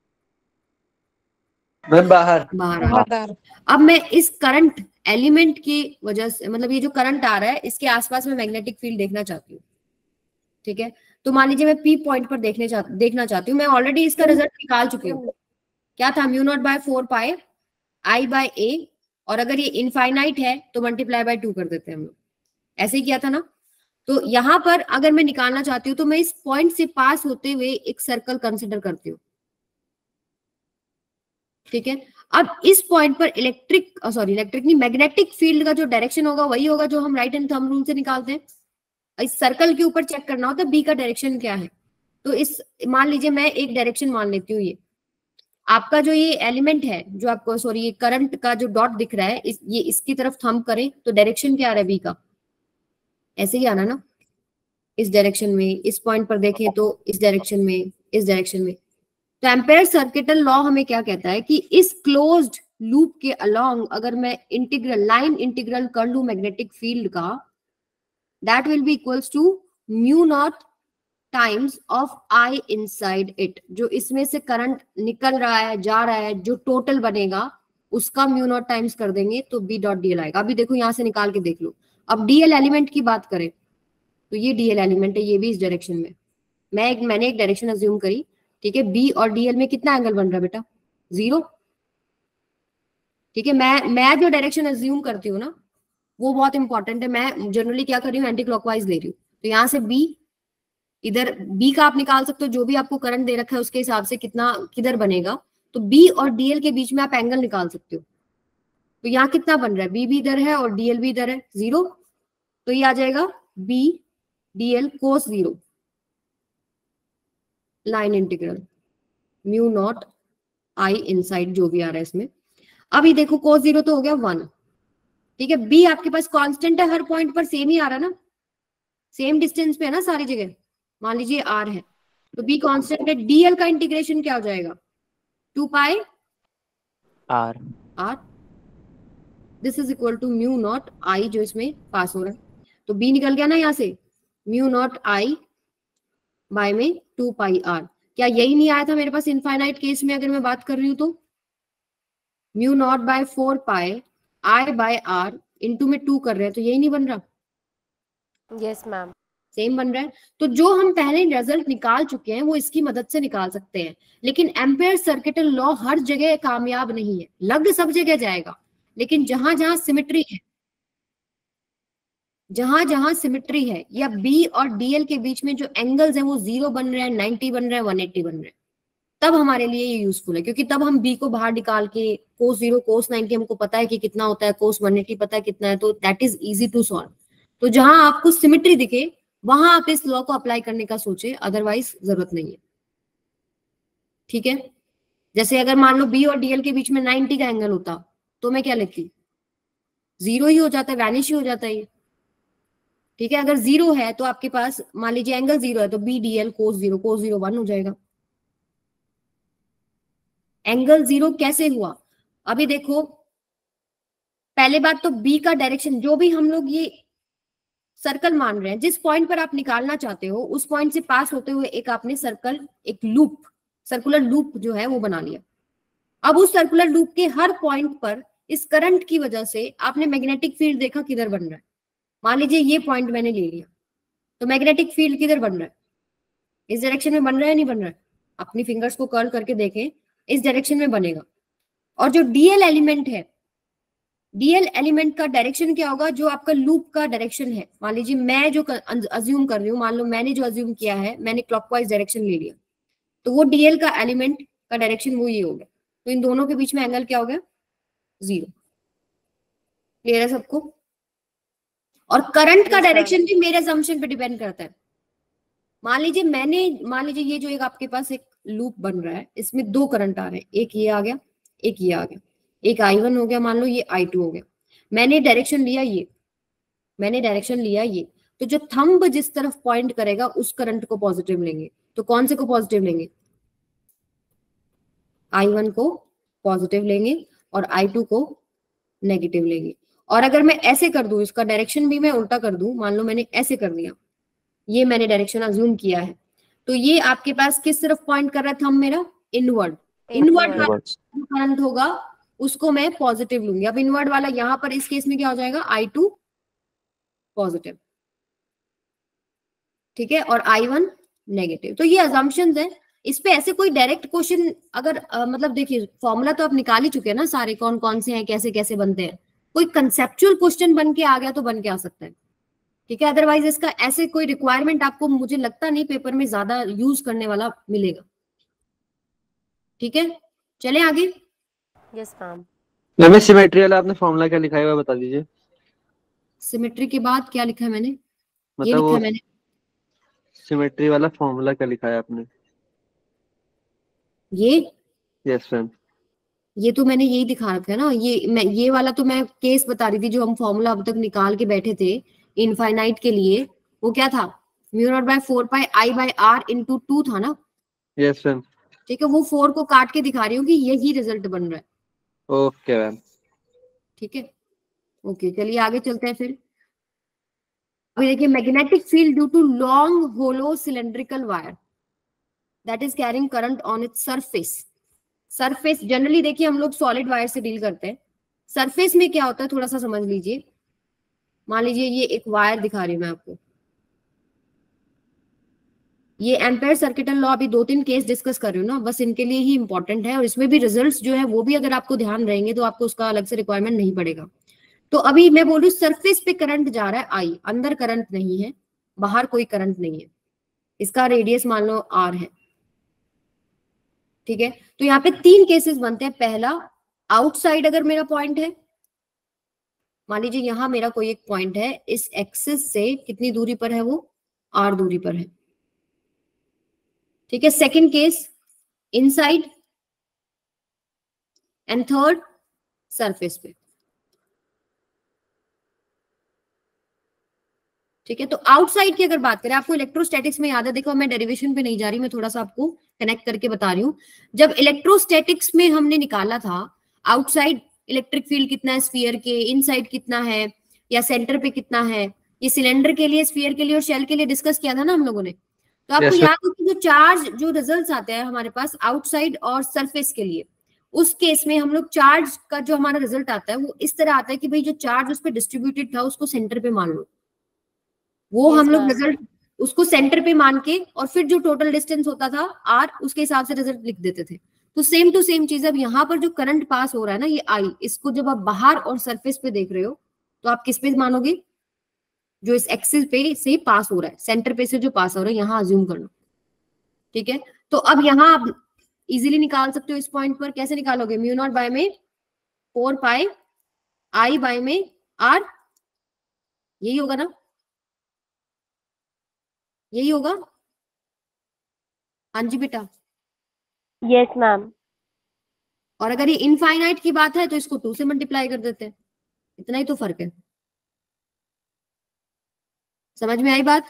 मैम बाहर बाहर आ रहा है। बाहर। अब मैं इस करंट एलिमेंट की वजह से, मतलब ये जो करंट आ रहा है इसके आसपास में मैग्नेटिक फील्ड देखना चाहती हूँ, ठीक है। तो मान लीजिए मैं पी पॉइंट पर देखने चाह देखना चाहती हूँ, मैं ऑलरेडी इसका रिजल्ट निकाल चुकी हूँ। क्या था? Mu not by four pi I by A, और अगर ये इनफाइनाइट है तो मल्टीप्लाई बाय टू कर देते हैं हम लोग, ऐसे ही किया था ना। तो यहाँ पर अगर मैं निकालना चाहती हूँ तो मैं इस पॉइंट से पास होते हुए एक सर्कल कंसिडर करती हूँ, ठीक है। अब इस पॉइंट पर इलेक्ट्रिक सॉरी इलेक्ट्रिक नहीं मैग्नेटिक फील्ड का जो डायरेक्शन होगा वही होगा जो हम राइट हैंड थंब रूल से निकालते हैं। इस सर्कल के ऊपर चेक करना होता है बी का डायरेक्शन क्या है। तो इस मान लीजिए मैं एक डायरेक्शन मान लेती हूँ, ये आपका जो ये एलिमेंट है जो आपको सॉरी ये करंट का जो डॉट दिख रहा है, इस ये इसकी तरफ थंब करें तो डायरेक्शन क्या आ रहा है बी का? ऐसे ही आना ना, इस डायरेक्शन में, इस पॉइंट पर देखें तो इस डायरेक्शन में, इस डायरेक्शन में। तो एम्पेयर सर्किटल लॉ हमें क्या कहता है कि इस क्लोज्ड लूप के अलोंग अगर मैं इंटीग्रल लाइन इंटीग्रल कर लूं मैग्नेटिक फील्ड का, that will be equals to mu naught times of I inside it. जो इसमें से करंट निकल रहा है, जा रहा है, जो टोटल बनेगा उसका म्यू नॉट टाइम्स कर देंगे तो बी डॉट डीएल आएगा। अभी देखो यहां से निकाल के देख लो। अब डीएल एलिमेंट की बात करें तो ये डीएल एलिमेंट है, ये भी इस डायरेक्शन में। मैं एक मैंने एक डायरेक्शन अज्यूम करी, ठीक है। बी और डीएल में कितना एंगल बन रहा है बेटा? जीरो, ठीक है। मैं मैं जो डायरेक्शन अज्यूम करती हूँ ना वो बहुत इंपॉर्टेंट है। मैं जनरली क्या कर रही हूँ, एंटी क्लॉकवाइज ले रही हूँ। तो यहाँ से बी, इधर बी का आप निकाल सकते हो, जो भी आपको करंट दे रखा है उसके हिसाब से कितना किधर बनेगा। तो बी और डीएल के बीच में आप एंगल निकाल सकते हो। तो यहाँ कितना बन रहा है? बी भी इधर है और डीएल भी इधर है, जीरो। तो ये आ जाएगा B dl cos zero line integral mu not I inside जो भी आ रहा है इसमें। अब ये देखो कोस जीरो तो हो गया वन, ठीक है। बी आपके पास कांस्टेंट है, हर पॉइंट पर सेम ही आ रहा है ना, सेम डिस्टेंस पे है ना सारी जगह। मान लीजिए आर है तो बी कांस्टेंट है। डीएल का इंटीग्रेशन क्या हो जाएगा? Two pi r r this is equal to mu not I जो इसमें पास हो रहा है। तो बी निकल गया ना यहाँ से, म्यू नॉट आई बाय में टू पाई आर। क्या यही नहीं आया था मेरे पास इनफाइनाइट केस में? अगर मैं बात कर रही हूँ तो mu not by four pi I by are into में टू कर रहे हैं, तो यही नहीं बन रहा? यस मैम, सेम बन रहा है। तो जो हम पहले रिजल्ट निकाल चुके हैं वो इसकी मदद से निकाल सकते हैं। लेकिन एम्पेयर सर्किटल लॉ हर जगह कामयाब नहीं है, लग सब जगह जाएगा, लेकिन जहां जहां सिमेट्री है, जहां जहां सिमेट्री है या बी और डीएल के बीच में जो एंगल्स हैं वो जीरो बन रहे हैं, नाइंटी बन रहे हैं, वन एट्टी बन रहे हैं, तब हमारे लिए ये यूजफुल है। क्योंकि तब हम बी को बाहर निकाल के कोस जीरो कोस नाइंटी हमको पता है कि कितना होता है, कोस वन एट्टी पता है कितना है, तो that is easy to solve. तो जहां आपको सिमेट्री दिखे वहां आप इस लॉ को अप्लाई करने का सोचे, अदरवाइज जरूरत नहीं है, ठीक है। जैसे अगर मान लो बी और डीएल के बीच में नाइंटी का एंगल होता तो मैं क्या लिखती? जीरो ही हो जाता है, वैनिश ही हो जाता है ये, ठीक है। अगर जीरो है तो आपके पास मान लीजिए एंगल जीरो है तो B dl cos zero cos zero one हो जाएगा। एंगल जीरो कैसे हुआ? अभी देखो, पहले बात तो बी का डायरेक्शन, जो भी हम लोग ये सर्कल मान रहे हैं, जिस पॉइंट पर आप निकालना चाहते हो उस पॉइंट से पास होते हुए एक आपने सर्कल, एक लूप, सर्कुलर लूप जो है वो बना लिया। अब उस सर्कुलर लूप के हर पॉइंट पर इस करंट की वजह से आपने मैग्नेटिक फील्ड देखा किधर बन रहा है। मान लीजिए ये पॉइंट मैंने ले लिया तो मैग्नेटिक फील्ड किधर बन रहा है? इस डायरेक्शन में बन रहा है, नहीं बन रहा है? अपनी फिंगर्स को कर्ल करके देखें, इस डायरेक्शन में बनेगा। और जो डीएल एलिमेंट है, डीएल एलिमेंट का डायरेक्शन क्या होगा? जो आपका लूप का डायरेक्शन है, मान लीजिए मैं जो अज्यूम कर रही हूँ, मान लो मैंने जो अज्यूम किया है, मैंने क्लॉकवाइज डायरेक्शन ले लिया, तो वो डीएल का एलिमेंट का डायरेक्शन वो ये हो गया। तो इन दोनों के बीच में एंगल क्या हो गया? जीरो। क्लियर है सबको? और करंट का डायरेक्शन भी मेरे असम्पशन पे डिपेंड करता है। मान लीजिए मैंने मान लीजिए ये जो एक आपके पास एक लूप बन रहा है, इसमें दो करंट आ रहे हैं, एक ये आ गया, एक ये आ गया, एक आई वन हो गया, मान लो ये आई टू हो गया। मैंने डायरेक्शन लिया ये, मैंने डायरेक्शन लिया ये, तो जो थंब जिस तरफ पॉइंट करेगा उस करंट को पॉजिटिव लेंगे। तो कौन से को पॉजिटिव लेंगे? आई वन को पॉजिटिव लेंगे और आई टू को नेगेटिव लेंगे। और अगर मैं ऐसे कर दूं, इसका डायरेक्शन भी मैं उल्टा कर दूं, मान लो मैंने ऐसे कर दिया, ये मैंने डायरेक्शन अज्यूम किया है, तो ये आपके पास किस तरफ पॉइंट कर रहा है थंब मेरा? इनवर्ड। इनवर्ड वाला करंट होगा उसको मैं पॉजिटिव लूंगी। अब इनवर्ड वाला यहाँ पर इस केस में क्या हो जाएगा? आई टू पॉजिटिव, ठीक है, और आई वन नेगेटिव। तो ये अजम्पशंस है, इस पे ऐसे कोई डायरेक्ट क्वेश्चन अगर आ, मतलब देखिए फॉर्मूला तो आप निकाल ही चुके हैं ना सारे, कौन कौन से हैं, कैसे कैसे बनते हैं। कोई कंसेप्चुअल क्वेश्चन बन के आ गया तो बन के आ सकता है, ठीक है। अदरवाइज इसका ऐसे कोई रिक्वायरमेंट आपको मुझे लगता नहीं पेपर में ज्यादा यूज करने वाला मिलेगा, ठीक है। चले आगे। Yes ma'am. मैम सिमेट्री वाला आपने फॉर्मूला क्या लिखा है वो बता दीजिए। सिमेट्री के बाद क्या लिखा है मैंने? ये मतलब लिखा वो है मैंने, सिमेट्री वाला फॉर्मूला क्या लिखा है आपने? ये यस मैम। ये तो मैंने यही दिखा रखा है ना, ये मैं ये वाला तो मैं केस बता रही थी जो हम फॉर्मूला अब तक निकाल के बैठे थे इनफाइनाइट के लिए। वो क्या था? Mu not by four pi I by are into two था ना। Yes ma'am. ठीक है, वो फोर को काट के दिखा रही हूँ कि यही रिजल्ट बन रहा है। Okay ma'am. ठीक है, ओके चलिए आगे चलते हैं फिर। अभी देखिए, magnetic field due to long hollow cylindrical wire that is carrying current on its surface. Surface generally देखिए हम लोग सॉलिड वायर से डील करते हैं। सरफेस में क्या होता है थोड़ा सा समझ लीजिए। मान लीजिए ये एक वायर दिखा रही हूं मैं आपको, ये एम्पेयर सर्किटल लॉ, अभी दो तीन केस डिस्कस कर रही हूँ ना, बस इनके लिए ही इंपॉर्टेंट है, और इसमें भी रिजल्ट्स जो है वो भी अगर आपको ध्यान रहेंगे तो आपको उसका अलग से रिक्वायरमेंट नहीं पड़ेगा। तो अभी मैं बोल रही हूँ सरफेस पे करंट जा रहा है आई, अंदर करंट नहीं है, बाहर कोई करंट नहीं है, इसका रेडियस मान लो आर है। ठीक है, तो यहाँ पे तीन केसेस बनते हैं। पहला, आउटसाइड अगर मेरा पॉइंट है, मान लीजिए यहां मेरा कोई एक पॉइंट है, इस एक्सिस से कितनी दूरी पर है वो, आर दूरी पर है। ठीक है, second case inside, and third surface पे। ठीक है, तो आउटसाइड की अगर बात करें, आपको इलेक्ट्रोस्टैटिक्स में याद है, देखो मैं डेरिवेशन पे नहीं जा रही, मैं थोड़ा सा आपको कनेक्ट करके बता रही हूं। जब इलेक्ट्रोस्टैटिक्स में हमने निकाला था आउटसाइड इलेक्ट्रिक फील्ड कितना है स्फीयर के, इनसाइड कितना है या सेंटर पे कितना है, ये सिलेंडर के लिए, स्फीयर के लिए और शेल के लिए डिस्कस किया था ना हम लोगों ने। तो आपको yes, याद है कि जो चार्ज जो रिजल्ट्स आते हैं हमारे पास आउटसाइड और सरफेस के लिए, उस केस में हम लोग चार्ज का जो हमारा रिजल्ट आता है वो इस तरह आता है कि भाई जो चार्ज उस पर डिस्ट्रीब्यूटेड था उसको सेंटर पे मान लो, वो yes, हम लोग रिजल्ट उसको सेंटर पे मान के, और फिर जो टोटल डिस्टेंस होता था आर, उसके हिसाब से रिजल्ट लिख देते थे। तो सेम टू सेम चीज अब यहाँ पर जो करंट पास हो रहा है ना, ये आई, इसको जब आप बाहर और सरफेस पे देख रहे हो तो आप किस पे मानोगे, जो इस एक्सिस पे से पास हो रहा है, सेंटर पे से जो पास हो रहा है, यहाँ अज्यूम करना। ठीक है, तो अब यहाँ आप इजीली निकाल सकते हो इस पॉइंट पर। कैसे निकालोगे, म्यू नॉट बाय में फोर पाई आई बाय में आर, यही होगा ना, यही होगा। हाँ जी बेटा। Yes ma'am. और अगर ये इनफाइनाइट की बात है तो इसको टू से मल्टीप्लाई कर देते हैं, इतना ही तो फर्क है। समझ में आई बात?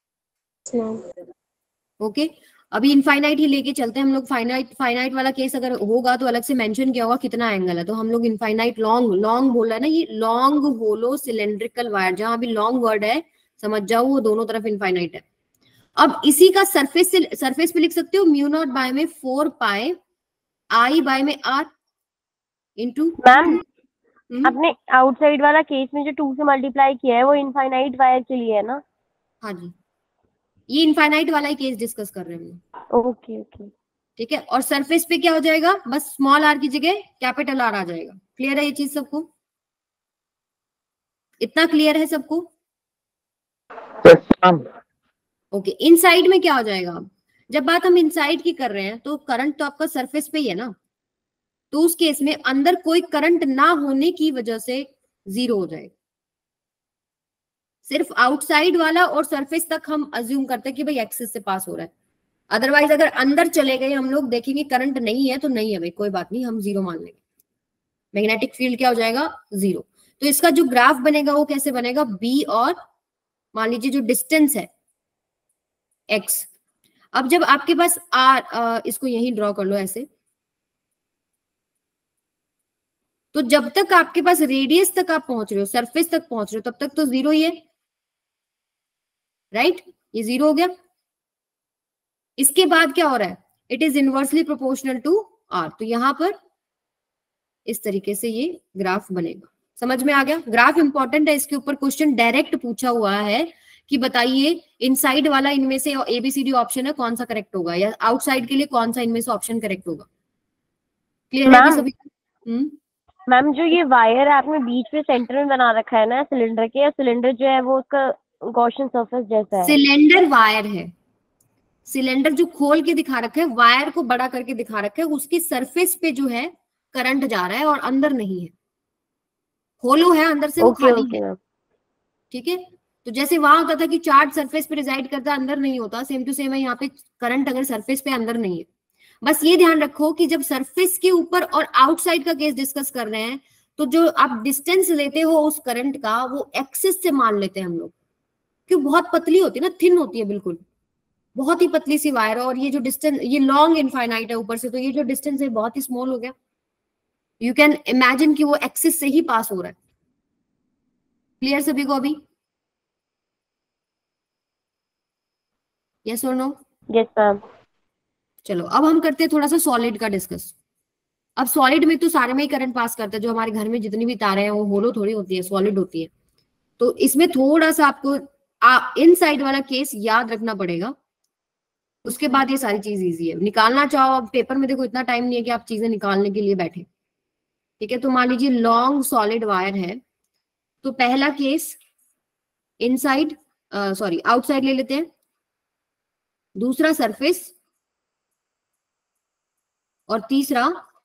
ओके, अभी इनफाइनाइट ही लेके चलते हैं हम लोग। फाइनाइट फाइनाइट वाला केस अगर होगा तो अलग से मेंशन किया होगा कितना एंगल है, तो हम लोग इनफाइनाइट लॉन्ग लॉन्ग बोल रहा है ना, ये लॉन्ग होलो सिलेंड्रिकल वायर, जहां भी लॉन्ग वर्ड है समझ जाओ वो दोनों तरफ इनफाइनाइट है। अब इसी का सरफेस से सरफेस पे लिख सकते हो, म्यू नॉट बाय में फोर पाई आई बाय में आर इंटू। मैम आपने आउटसाइड वाला केस में जो टू से मल्टीप्लाई किया है वो इनफाइनाइट वायर के लिए है ना? हाँ जी, ये इनफाइनाइट वाला ही केस डिस्कस कर रहे हैं। ओके ओके ठीक है, और सरफेस पे क्या हो जाएगा, बस स्मॉल आर की जगह कैपिटल आर आ जाएगा। क्लियर है ये चीज सबको? इतना क्लियर है सबको? ओके, इनसाइड में क्या हो जाएगा, जब बात हम इनसाइड की कर रहे हैं तो करंट तो आपका सरफेस पे ही है ना, तो उस केस में अंदर कोई करंट ना होने की वजह से जीरो हो जाएगा। सिर्फ आउटसाइड वाला और सरफेस तक हम अज्यूम करते हैं कि भाई एक्सिस से पास हो रहा है। अदरवाइज अगर अंदर चले गए हम लोग देखेंगे करंट नहीं है तो नहीं है भाई, कोई बात नहीं, हम जीरो मान लेंगे। मैग्नेटिक फील्ड क्या हो जाएगा, जीरो। तो इसका जो ग्राफ बनेगा वो कैसे बनेगा, बी और मान लीजिए जो डिस्टेंस है एक्स। अब जब आपके पास आर, इसको यही ड्रॉ कर लो ऐसे, तो जब तक आपके पास रेडियस तक आप पहुंच रहे हो, सरफेस तक पहुंच रहे हो, तब तक तो जीरो ही है, राइट? ये जीरो हो गया। इसके बाद क्या हो रहा है, it is inversely proportional to r, तो यहां पर इस तरीके से ये ग्राफ बनेगा। समझ में आ गया? ग्राफ इंपॉर्टेंट है, इसके ऊपर क्वेश्चन डायरेक्ट पूछा हुआ है कि बताइए इनसाइड वाला इनमें से एबीसीडी ऑप्शन है कौन सा करेक्ट होगा, या आउटसाइड के लिए कौन सा इनमें से ऑप्शन करेक्ट होगा। क्लियर है सभी? हम्म मैम जो ये वायर है आपने बीच में सेंटर में बना रखा है ना सिलेंडर के, या सिलेंडर जो है वो उसका गॉसियन सरफेस जैसा है? सिलेंडर वायर है, सिलेंडर जो खोल के दिखा रखा है, वायर को बड़ा करके दिखा रखा है, उसके सरफेस पे जो है करंट जा रहा है और अंदर नहीं है, होलो है, अंदर से वो ओके खाली ओके है। मैम। ठीक है, तो जैसे वहां होता था कि चार्ज सरफेस पे रिजाइड करता है, अंदर नहीं होता, सेम टू सेम है यहाँ पे, करंट अगर सरफेस पे अंदर नहीं है। बस ये ध्यान रखो कि जब सरफेस के ऊपर और आउटसाइड का केस डिस्कस कर रहे हैं तो जो आप डिस्टेंस लेते हो उस करंट का वो एक्सिस से मान लेते हैं हम लोग। क्यों, बहुत पतली होती है ना, थिन होती है बिल्कुल, बहुत ही पतली सी वायर, और ये जो डिस्टेंस, ये लॉन्ग इनफाइनाइट है ऊपर से, तो ये जो डिस्टेंस है बहुत ही स्मॉल हो गया। यू कैन इमेजिन कि वो एक्सिस से ही पास हो रहा है। क्लियर सभी को अभी? यस और नो? Yes ma'am. चलो अब हम करते हैं थोड़ा सा सॉलिड का डिस्कस। अब सॉलिड में तो सारे में ही करंट पास करता है, जो हमारे घर में जितनी भी तारें हैं वो होलो थोड़ी होती है, सॉलिड होती है। तो इसमें थोड़ा सा आपको इनसाइड वाला केस याद रखना पड़ेगा, उसके बाद ये सारी चीज इजी है। निकालना चाहो अब पेपर में, देखो इतना टाइम नहीं है कि आप चीजें निकालने के लिए बैठे, ठीक है। तो मान लीजिए लॉन्ग सॉलिड वायर है, तो पहला केस इनसाइड, सॉरी आउटसाइड ले लेते हैं, दूसरा सरफेस, और तीसरा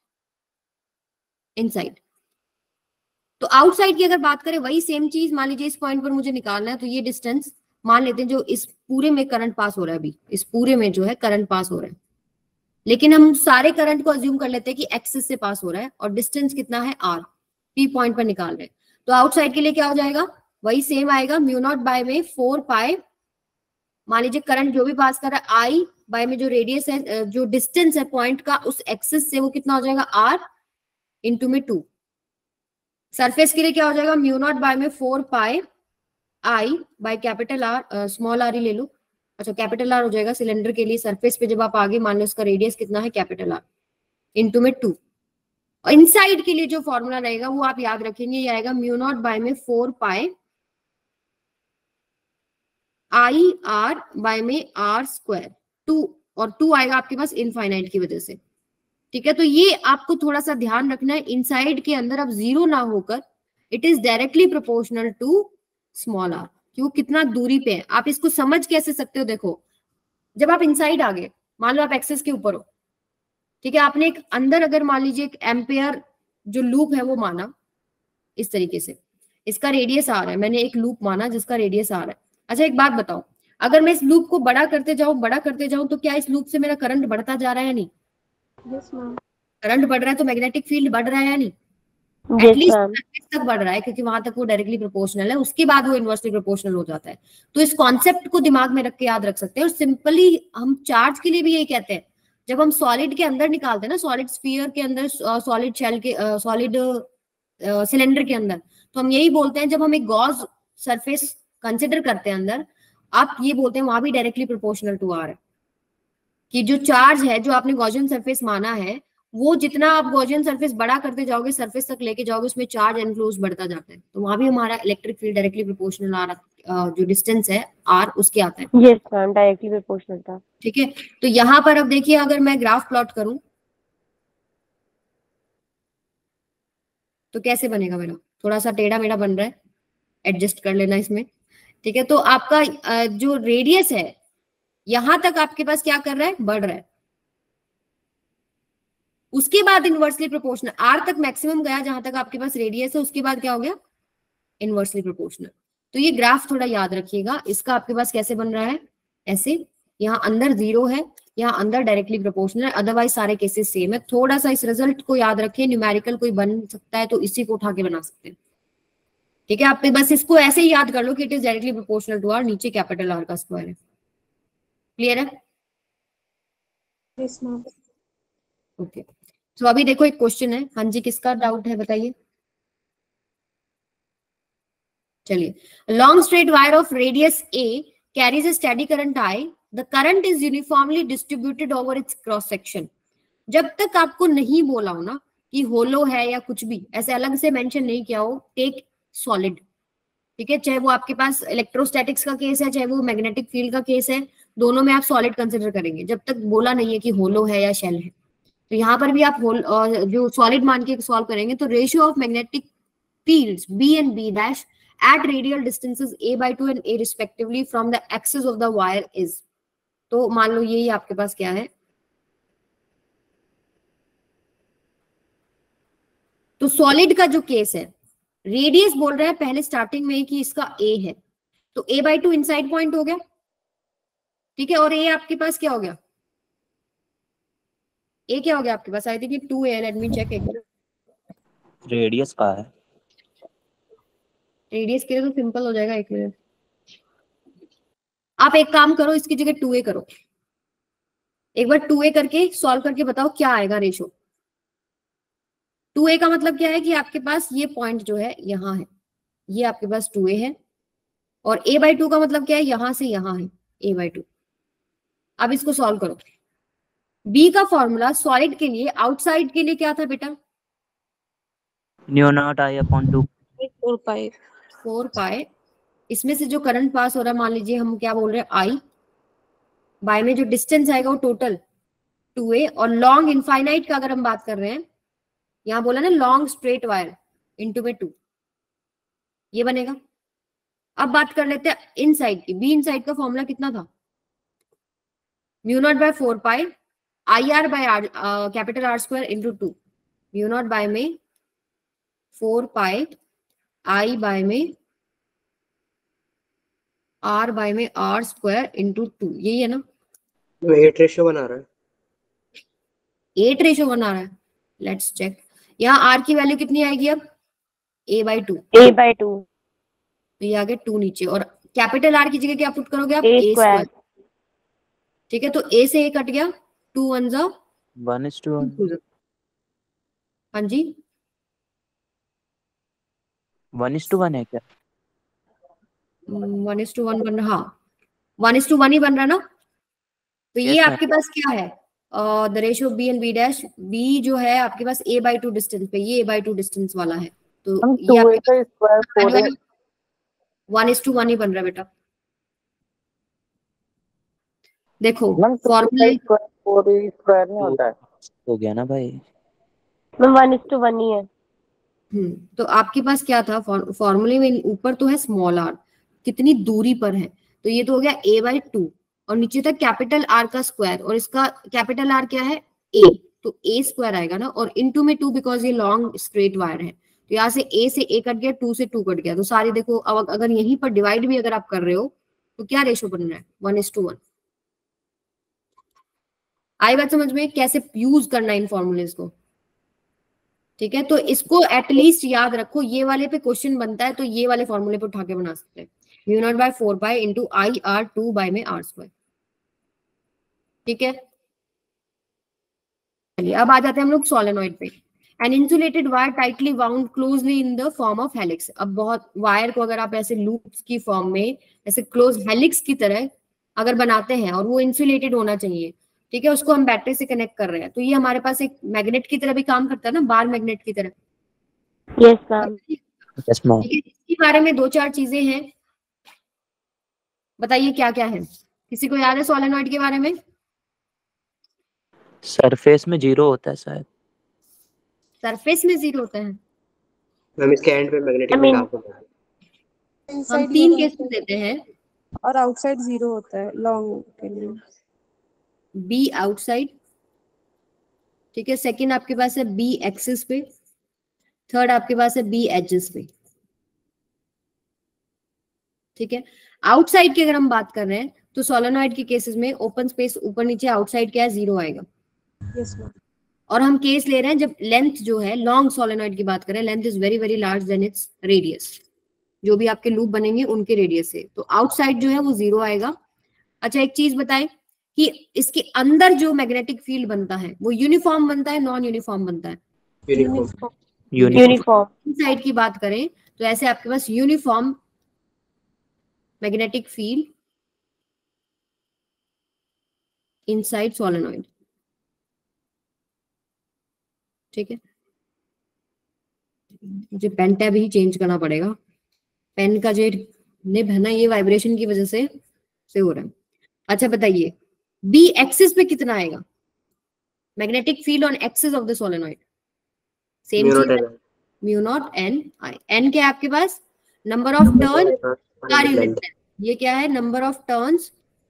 इनसाइड। तो आउटसाइड की अगर बात करें वही सेम चीज, मान लीजिए इस पॉइंट पर मुझे निकालना है, तो ये डिस्टेंस मान लेते हैं जो इस पूरे में करंट पास हो रहा है, अभी इस पूरे में जो है करंट पास हो रहा है, लेकिन हम सारे करंट को अज्यूम कर लेते हैं कि एक्सिस से पास हो रहा है, और डिस्टेंस कितना है आर, पी पॉइंट पर निकाल रहे हैं। तो आउटसाइड के लिए क्या हो जाएगा, वही सेम आएगा, म्यू नॉट बाय में फोर पाई, मान लीजिए करंट जो भी पास कर रहा है आई बाय में जो रेडियस है, जो डिस्टेंस है पॉइंट का उस एक्सिस से, वो कितना हो जाएगा आर इंटू में टू। सरफेस के लिए क्या हो जाएगा, म्यू नॉट बाय में four pi I by capital R, small r ही ले लो, अच्छा कैपिटल आर हो जाएगा सिलेंडर के लिए। सरफेस पे जब आप आगे मान लो उसका रेडियस कितना है कैपिटल आर इंटू में टू। और इनसाइड के लिए जो फॉर्मूला रहेगा वो आप याद रखेंगे, ये आएगा म्यू नॉट बाय में four pi I r by में आर स्क्वायर, टू, और टू आएगा आपके पास इनफाइनाइट की वजह से, ठीक है। तो ये आपको थोड़ा सा ध्यान रखना है, इनसाइड के अंदर अब जीरो ना होकर it is directly proportional to small r, कि वो कितना दूरी पे है। आप इसको समझ कैसे सकते हो, देखो जब आप इनसाइड आ गए, मान लो आप एक्सेस के ऊपर हो, ठीक है, आपने एक अंदर अगर मान लीजिए एक एम्पेयर जो लूप है वो माना इस तरीके से, इसका रेडियस आ रहा है, मैंने एक लूप माना जिसका रेडियस आ रहा है। अच्छा एक बात बताओ, अगर मैं इस लूप को बड़ा करते जाऊं बड़ा करते जाऊं तो क्या इस लूप से मेरा करंट बढ़ता जा रहा है या नहीं? Yes ma'am. करंट बढ़ रहा है तो मैग्नेटिक फील्ड बढ़ रहा है या नहीं? Yes at least ma'am. तक बढ़ रहा है, क्योंकि वहां तक वो डायरेक्टली प्रोपोर्शनल है, उसके बाद वो इनवर्सली प्रोपोर्शनल हो जाता है। तो इस कॉन्सेप्ट को दिमाग में रख के याद रख सकते हैं। और सिंपली हम चार्ज के लिए भी यही कहते हैं, जब हम सॉलिड के अंदर निकालते हैं ना, सॉलिड स्फीयर के अंदर, सॉलिड शेल के, सॉलिड सिलेंडर के अंदर, तो हम यही बोलते हैं, जब हम एक गॉस सरफेस कंसिडर करते हैं अंदर, आप ये बोलते हैं वहां भी डायरेक्टली प्रोपोर्शनल टू आर है, कि जो चार्ज है जो आपने गॉसियन सरफेस माना है, वो जितना आप गॉसियन सरफेस बड़ा करते जाओगे, सरफेस तक लेके जाओगे, उसमें चार्ज एनक्लोज बढ़ता जाता है। तो वहां भी हमारा electric field directly proportional r, जो डिस्टेंस है आर, उसके आता है। यस मैम, डायरेक्टली प्रोपोर्शनल था। ठीक है, तो यहाँ पर अब देखिए, अगर मैं ग्राफ प्लॉट करूं तो कैसे बनेगा मेरा, थोड़ा सा टेढ़ा मेढ़ा बन रहा है, एडजस्ट कर लेना इसमें, ठीक है। तो आपका जो रेडियस है यहां तक आपके पास क्या कर रहा है, बढ़ रहा है, उसके बाद इनवर्सली प्रोपोर्शनल, आर तक मैक्सिमम गया जहां तक आपके पास रेडियस है, उसके बाद क्या हो गया, इनवर्सली प्रोपोर्शनल। तो ये ग्राफ थोड़ा याद रखिएगा, इसका आपके पास कैसे बन रहा है, ऐसे, यहाँ अंदर जीरो है, यहाँ अंदर डायरेक्टली प्रोपोर्शनल है, अदरवाइज सारे केसेस सेम है। थोड़ा सा इस रिजल्ट को याद रखिए, न्यूमेरिकल कोई बन सकता है तो इसी को उठा के बना सकते हैं, ठीक है। आप बस इसको ऐसे ही याद कर लो कि it is directly proportional to r, नीचे कैपिटल आर का स्क्वायर है। क्लियर है? Yes ma'am. ओके, तो अभी देखो एक क्वेश्चन है, हाँ जी किसका डाउट है बताइए। चलिए, long straight wire of radius a carries a steady current I, the current is uniformly distributed over its cross section. जब तक आपको नहीं बोला हो ना कि होलो है या कुछ भी, ऐसे अलग से मेंशन नहीं किया हो, टेक सॉलिड, ठीक है, चाहे वो आपके पास इलेक्ट्रोस्टैटिक्स का केस है, चाहे वो मैग्नेटिक फील्ड का केस है, दोनों में आप सॉलिड कंसिडर करेंगे जब तक बोला नहीं है कि होलो है या शेल है। तो यहाँ पर भी आप होल जो सॉलिड मान के सॉल्व करेंगे, तो ratio of magnetic fields B and B dash at radial distances a by two and a respectively from the axis of the wire is, तो मान लो यही आपके पास क्या है, तो सॉलिड का जो केस है, रेडियस बोल रहा है पहले स्टार्टिंग में कि इसका a है, तो a by two inside point हो गया, ठीक है, और a आपके पास क्या हो गया, a क्या हो गया आपके पास, आई थिंक टू है, लेट मी चेक एक बार, रेडियस का है, रेडियस के लिए तो सिंपल हो जाएगा, एक मिनट, आप एक काम करो, इसकी जगह टू ए करो, एक बार टू ए करके सॉल्व करके बताओ क्या आएगा रेशो। टू ए का मतलब क्या है कि आपके पास ये पॉइंट जो है यहाँ है, ये आपके पास टू ए है, और a बाई टू का मतलब क्या है, यहां से यहां है a बाई टू। अब इसको सॉल्व करो। b का फॉर्मूला सॉलिड के लिए, आउटसाइड के लिए क्या था बेटा? Mu naught I upon two four pi four pi, इसमें से जो करंट पास हो रहा है मान लीजिए हम क्या बोल रहे हैं आई, बाय में जो डिस्टेंस आएगा वो टोटल टू ए, और लॉन्ग इनफाइनाइट का अगर हम बात कर रहे हैं, यहां बोला ना लॉन्ग स्ट्रेट वायर इनटू में टू, ये बनेगा। अब बात कर लेते हैं इन साइड की। बी इन साइड का फॉर्मूला कितना था? Mu not by four pi I r by r, capital R square into two. Mu not by में फोर पाई आई बाय में आर बाय में आर स्क्वायर इंटू टू, यही है ना? Eight ratio बना रहा है, एट रेशो बना रहा है। लेट्स चेक, यहाँ आर की वैल्यू कितनी आएगी अब? A by two, a by two, तो ये आगे टू नीचे, और कैपिटल आर की जगह क्या पुट करोगे आप? A a square. स्क्वायर। ठीक है, तो ए से ए कट गया, टू वन जा वन इज टू वन, हाँ जी वन इज टू वन है क्या? वन इज टू वन बन रहा, हाँ वन इज टू वन ही बन रहा ना। तो ये Yes, ma'am. आपके पास क्या है? The ratio B and B dash, B जो है आपके पास ए बाई टू डिस्टेंस पे, ये ए बाई टू डिस्टेंस वाला है, तो हम ये टू ए आपके का स्क्वायर फोर है। वन इज टू वन ही बन रहा है बेटा। देखो मैम टू ए फॉर्मूले, का स्क्वायर फोर ए स्क्वायर नहीं होता है हो गया ना भाई? Ma'am, one is to one ही है। हम्म तो आपके पास क्या था फॉर्मूले में? ऊपर तो है स्मॉल आर, कितनी दूरी पर है, तो ये तो हो गया ए बाई टू, और नीचे था कैपिटल आर का स्क्वायर, और इसका कैपिटल आर क्या है? ए, तो ए स्क्वायर आएगा ना, और इनटू में टू, बिकॉज ये लॉन्ग स्ट्रेट वायर है, तो यहाँ से ए से ए कट गया, टू से टू कट गया, तो सारे देखो। अब अगर यहीं पर डिवाइड भी अगर आप कर रहे हो तो क्या रेशो बन रहा है? One is to one. आई बात समझ में कैसे यूज करना है इन फॉर्मूलेज को? ठीक है, तो इसको एटलीस्ट याद रखो, ये वाले पे क्वेश्चन बनता है तो ये वाले फॉर्मूले पे उठा के बना सकते हैं। Mu not by four by into I r two by में आर स्क्वायर। ठीक है, चलिए अब आ जाते हैं हम लोग सोलेनॉइड पे। An insulated wire tightly bound closely in the form of helix. अब बहुत वायर को अगर आप ऐसे लूप्स की फॉर्म में ऐसे क्लोज हेलिक्स की तरह अगर बनाते हैं, और वो इंसुलेटेड होना चाहिए, ठीक है, उसको हम बैटरी से कनेक्ट कर रहे हैं, तो ये हमारे पास एक मैग्नेट की तरह भी काम करता है ना, बार मैग्नेट की तरह। Yes ma'am. Yes ma'am. इसके बारे में दो चार चीजें हैं, बताइए क्या क्या है? किसी को याद है सोलेनॉइड के बारे में? सरफेस में जीरो होता है शायद। सरफेस में जीरो होता है? मैम इसके एंड पे मैग्नेटिक I mean- डाल होता है। हम तीन केसेस देते हैं। और आउटसाइड जीरो होता है लॉन्ग के लिए। बी आउटसाइड, ठीक है, सेकंड आपके पास है बी एक्सिस पे, थर्ड आपके पास है बी एजेस पे। ठीक है, आउटसाइड की अगर हम बात कर रहे हैं तो सोलेनॉइड के केसेस में ओपन स्पेस ऊपर नीचे, आउटसाइड क्या है? जीरो आएगा। Yes ma'am. और हम केस ले रहे हैं जब लेंथ जो है, लॉन्ग सोलेनॉइड की बात करें, length is very very large then its radius, जो भी आपके लूप बनेंगे उनके रेडियस से, तो आउटसाइड जो है वो जीरो आएगा। अच्छा एक चीज बताएं कि इसके अंदर जो मैग्नेटिक फील्ड बनता है वो यूनिफॉर्म बनता है, नॉन यूनिफॉर्म बनता है? यूनिफॉर्म। यूनिफॉर्म। साइड की बात करें तो ऐसे आपके पास uniform magnetic field inside solenoid. ठीक है, मुझे पेन टैब ही चेंज करना पड़ेगा, पेन का जो निब है ना ये वाइब्रेशन की वजह से से हो रहा है। अच्छा बताइए बी एक्सिस पे कितना आएगा magnetic field on axis of the solenoid? Same चीज, mu naught N I. N क्या है आपके पास? Number of turn per unit length. ये क्या है? Number of turns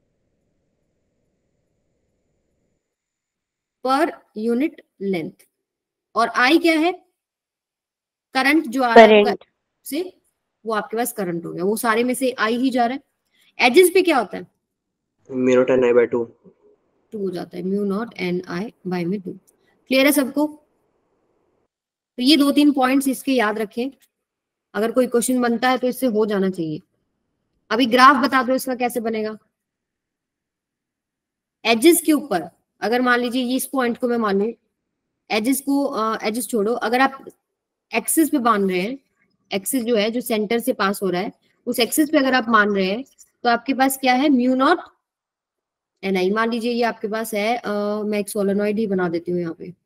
per unit length. और आई क्या है? करंट जो आ रहा है करंट से, वो आपके पास करंट हो गया, वो सारे में से आई ही जा रहा है। एजेस पे क्या होता है? Mu naught N I by two two हो जाता है, mu naught N I by में टू। क्लियर है सबको? तो ये दो तीन पॉइंट्स इसके याद रखें, अगर कोई क्वेश्चन बनता है तो इससे हो जाना चाहिए। अभी ग्राफ बता दो इसका कैसे बनेगा। एजेस के ऊपर अगर मान लीजिए ये इस पॉइंट को मैं मान लूं, एजेस को एजेस छोड़ो, अगर आप एक्सिस पे बांध रहे हैं, एक्सिस जो है जो सेंटर से पास हो रहा है उस एक्सिस पे अगर आप मान रहे हैं तो आपके पास क्या है, म्यू नॉट एन आई। मान लीजिए ये आपके पास है, आ, मैं एक सोलेनॉइड ही बना देती हूँ यहाँ पे,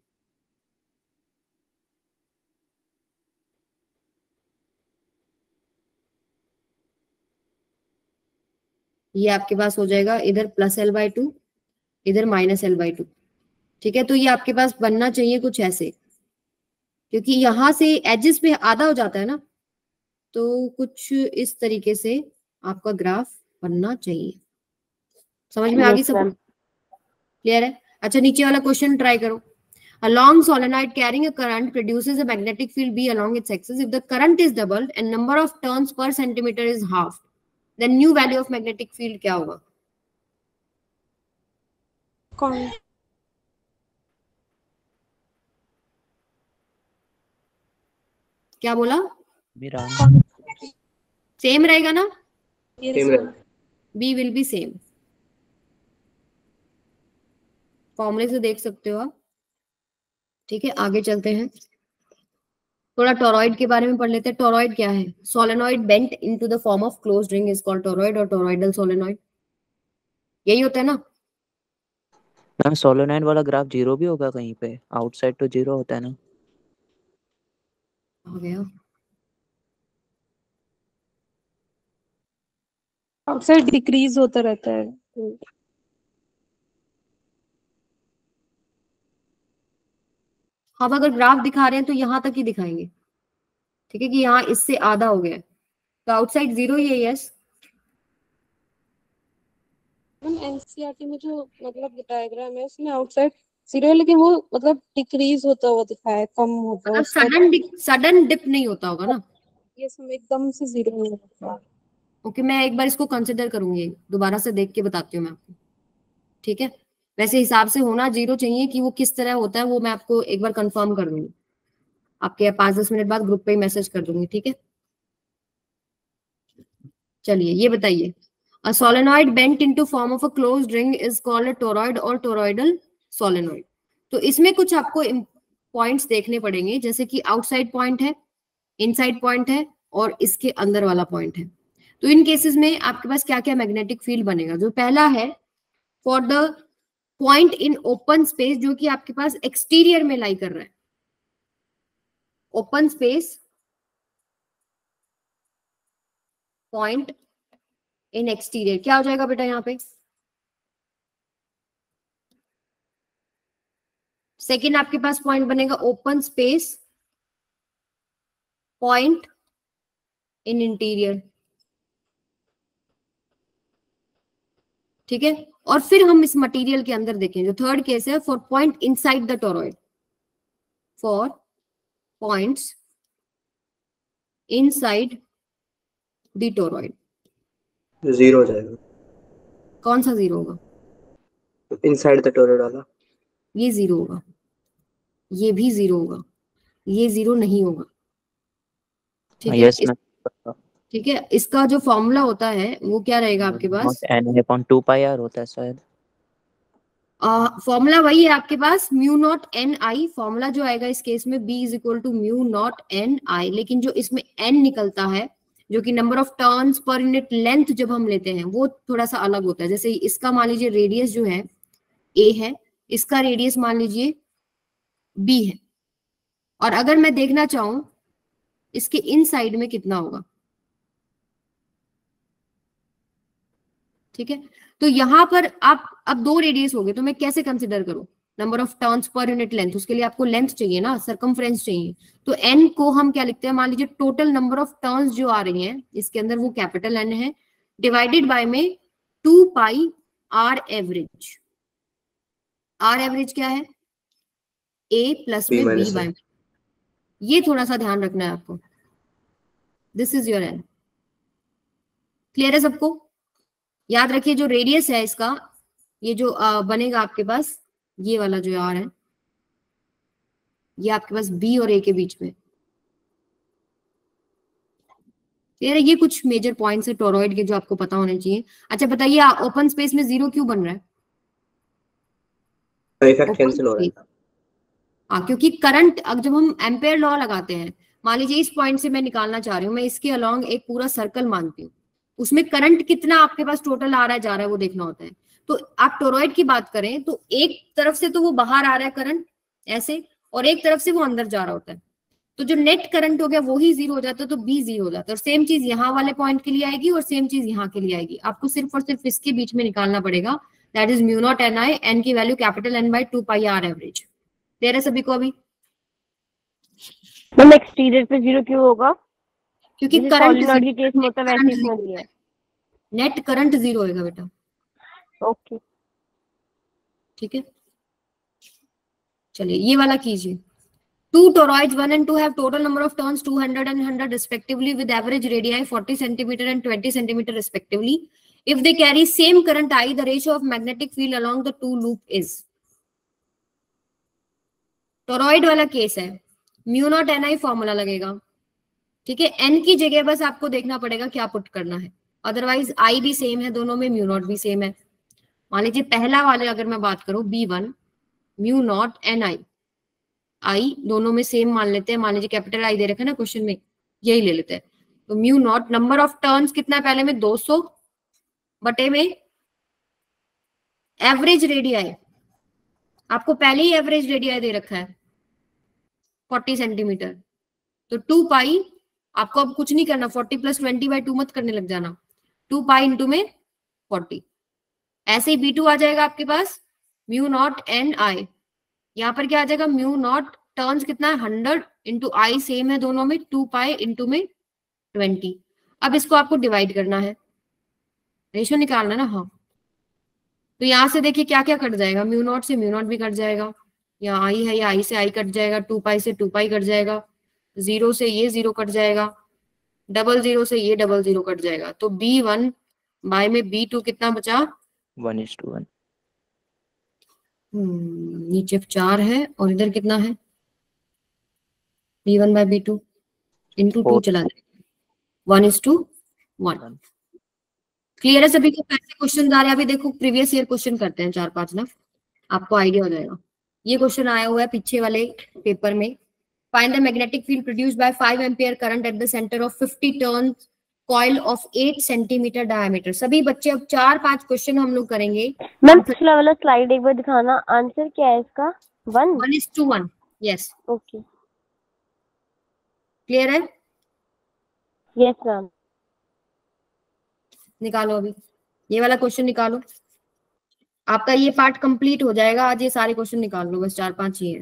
ये आपके पास हो जाएगा इधर प्लस एल बाई टू, इधर माइनस एल बाई टू। ठीक है, तो ये आपके पास बनना चाहिए कुछ ऐसे, क्योंकि यहां से एजेस पे आधा हो जाता है ना, तो कुछ इस तरीके से आपका ग्राफ बनना चाहिए। समझ में आ गई सब? क्लियर है? अच्छा, नीचे वाला क्वेश्चन ट्राई करो। A long solenoid carrying a current produces a magnetic field B along its axis. If the current is doubled and number of turns per centimeter is halved, then new value of magnetic field क्या होगा? कौन? क्या बोला? मेरा same रहेगा ना? Same रहेगा। B will be same. फॉर्मूले से देख सकते हो आप। ठीक है, आगे चलते हैं, थोड़ा टोरॉइड के बारे में पढ़ लेते हैं। टोरॉइड क्या है? Solenoid bent into the form of closed ring is called toroid और टोरॉइडल सोलेनॉइड, यही होता है ना? मैम सोलेनॉइड वाला ग्राफ जीरो भी होगा कहीं पे, आउटसाइड तो जीरो होता है ना? आ गया आउटसाइड डिक्रीज होता रहता है। हम अगर ग्राफ दिखा रहे हैं तो यहाँ तक ही दिखाएंगे। ठीक है, कि यहाँ इससे आधा हो गया तो आउटसाइड जीरो ही है। यस मैम एनसीईआरटी में जो मतलब डायग्राम है उसमें आउटसाइड जीरो है, लेकिन वो मतलब डिक्रीज होता हुआ दिखाया है, कम होता है। सडन सडन डिप नहीं होता होगा ना? ये समय एकदम से जीरो नहीं होता। ओके, मैं एक बार इसको कंसिडर करूंगी, दोबारा से देख के बताती हूँ मैं आपको। ठीक है, वैसे हिसाब से होना जीरो चाहिए, कि वो किस तरह होता है वो मैं आपको एक बार कंफर्म कर दूंगी, आपके पांच दस मिनट बाद ग्रुप पे ही मैसेज कर दूंगी। ठीक है, चलिए ये बताइए, a solenoid bent into form of a closed ring is called a toroid और टोरॉइडल सोलेनॉइड। तो इसमें कुछ आपको पॉइंट्स देखने पड़ेंगे, जैसे कि आउटसाइड पॉइंट है, इनसाइड पॉइंट है और इसके अंदर वाला पॉइंट है। तो इन केसेस में आपके पास क्या क्या मैग्नेटिक फील्ड बनेगा? जो पहला है, for the point in open space, जो कि आपके पास एक्सटीरियर में लाई कर रहा है, open space point in exterior, क्या हो जाएगा बेटा यहाँ पे? सेकेंड आपके पास पॉइंट बनेगा open space point in interior. ठीक है, और फिर हम इस मटेरियल के अंदर देखें, जो थर्ड केस है, for point inside the toroid, for points inside the toroid. Zero हो जाएगा। कौन सा जीरो होगा? इनसाइड द टोरॉइड वाला। ये जीरो होगा, ये भी जीरो होगा, ये जीरो नहीं होगा। ठीक है, यस इस, मैम। ठीक है, इसका जो फॉर्मूला होता है वो क्या रहेगा आपके पास? N upon two pi r होता है शायद। फॉर्मूला वही है आपके पास, mu naught N I. Formula जो आएगा इस केस में B is equal to mu naught N I, लेकिन जो इसमें एन निकलता है, जो कि number of turns per unit length जब हम लेते हैं, वो थोड़ा सा अलग होता है। जैसे इसका मान लीजिए रेडियस जो है ए है, इसका रेडियस मान लीजिए बी है, और अगर मैं देखना चाहूं इसके इन साइड में कितना होगा। ठीक है, तो यहां पर आप अब दो रेडियस हो गए, तो मैं कैसे कंसिडर करूं? Number of turns per unit length, उसके लिए आपको लेंथ चाहिए ना, सरकमफ्रेंस चाहिए। तो एन को हम क्या लिखते हैं? मान लीजिए टोटल नंबर ऑफ टर्न्स जो आ रही हैं इसके अंदर, वो कैपिटल एन है, डिवाइडेड बाय में two pi r average. R average क्या है? ए प्लस में बी बाय, ये थोड़ा सा ध्यान रखना है आपको। This is your n. Clear है सबको? याद रखिए, जो रेडियस है इसका, ये जो आ, बनेगा आपके पास, ये वाला जो आर है, ये आपके पास बी और ए के बीच में। क्लियर है? ये कुछ मेजर पॉइंट्स है टोरॉइड के जो आपको पता होने चाहिए। अच्छा बताइए, ओपन स्पेस में जीरो क्यों बन रहा है? इफेक्ट ओपन कैंसिल हो रहा है। हाँ, क्योंकि करंट, अब जब हम एम्पेयर लॉ लगाते हैं, मान लीजिए इस पॉइंट से मैं निकालना चाह रही हूँ, मैं इसके अलोंग एक पूरा सर्कल मानती हूँ, उसमें करंट कितना आपके पास टोटल आ रहा है जा रहा है वो देखना होता है। तो आप टोरॉइड की बात करें तो एक तरफ से तो वो बाहर आ रहा है करंट ऐसे, और एक तरफ से वो अंदर जा रहा होता है, तो जो नेट करंट हो गया वो ही जीरो हो जाता है, तो बी जीरो हो जाता है। और सेम चीज यहाँ वाले पॉइंट के लिए आएगी और सेम चीज यहाँ के लिए आएगी। आपको सिर्फ और सिर्फ इसके बीच में निकालना पड़ेगा, that is mu naught N I, n की value capital N by two pi r average. दे रहे सभी को अभी? मैम एक्सटीरियर पे जीरो क्यों होगा? क्योंकि जैसे करंट सॉलिनॉइड के केस में होता है वैसे करंट इसमें जीरो भी है, है। नेट करंट जीरो होएगा बेटा। ओके ठीक है, चलिए ये वाला कीजिए। Two toroids one and two have total number of turns two hundred and one hundred respectively with average radii forty centimeter and twenty centimeter respectively. If they carry same current I, the ratio of magnetic field along the two loop is. Toroid वाला case है, mu naught N I formula लगेगा, ठीक है। N की जगह बस आपको देखना पड़ेगा क्या पुट करना है, अदरवाइज आई भी सेम है दोनों में, म्यू नॉट भी सेम है। मान लीजिए पहला वाले अगर मैं बात करूं B one, mu naught N I, I दोनों में सेम मान लेते हैं, मान लीजिए कैपिटल आई दे रखा है ना क्वेश्चन में, यही ले लेते हैं। तो mu naught number of turns कितना है पहले में दो सौ बटे में एवरेज रेडियाई, आपको पहले ही एवरेज रेडियाई दे रखा है चालीस सेंटीमीटर, तो टू पाई, आपको अब कुछ नहीं करना, forty plus twenty by two मत करने लग जाना, टू पाई इंटू में फोर्टी, ऐसे ही बी टू आ जाएगा आपके पास म्यू नॉट एन आई, यहाँ पर क्या आ जाएगा म्यू नॉट टर्न्स कितना है हंड्रेड इंटू आई सेम है दोनों में, टू पाई इंटू में ट्वेंटी। अब इसको आपको डिवाइड करना है, रेशो निकालना ना, हाँ। तो यहाँ से देखिए क्या क्या कट जाएगा, म्यू नॉट से म्यू नॉट भी कट जाएगा, यहाँ आई है, या आई से आई कट जाएगा, टू पाई से टू पाई कट जाएगा, जीरो से ये जीरो कट जाएगा, डबल जीरो से ये डबल जीरो कट जाएगा। तो बी वन बाय में बी टू कितना बचा, वन इज टू वन। नीचे चार है और इधर कितना है, B one by B two into two चला जाएगा, one is to one. Clear है सभी को? कैसे क्वेश्चन आ रहे हैं अभी देखो, प्रीवियस ईयर क्वेश्चन करते हैं चार पांच ना, आपको आइडिया हो जाएगा। ये क्वेश्चन आया हुआ है पीछे वाले पेपर में, find the magnetic field produced by five ampere current at the centre of fifty turn coil of eight centimetre diameter. सभी बच्चे अब चार पांच क्वेश्चन हम लोग करेंगे। मैम पिछला वाला स्लाइड एक बार दिखाना, आंसर क्या है इसका? One one is to one, yes. Okay clear है? Yes ma'am. निकालो अभी ये वाला क्वेश्चन निकालो, आपका ये पार्ट कंप्लीट हो जाएगा आज, ये सारे क्वेश्चन निकाल लो, बस चार पांच ही है।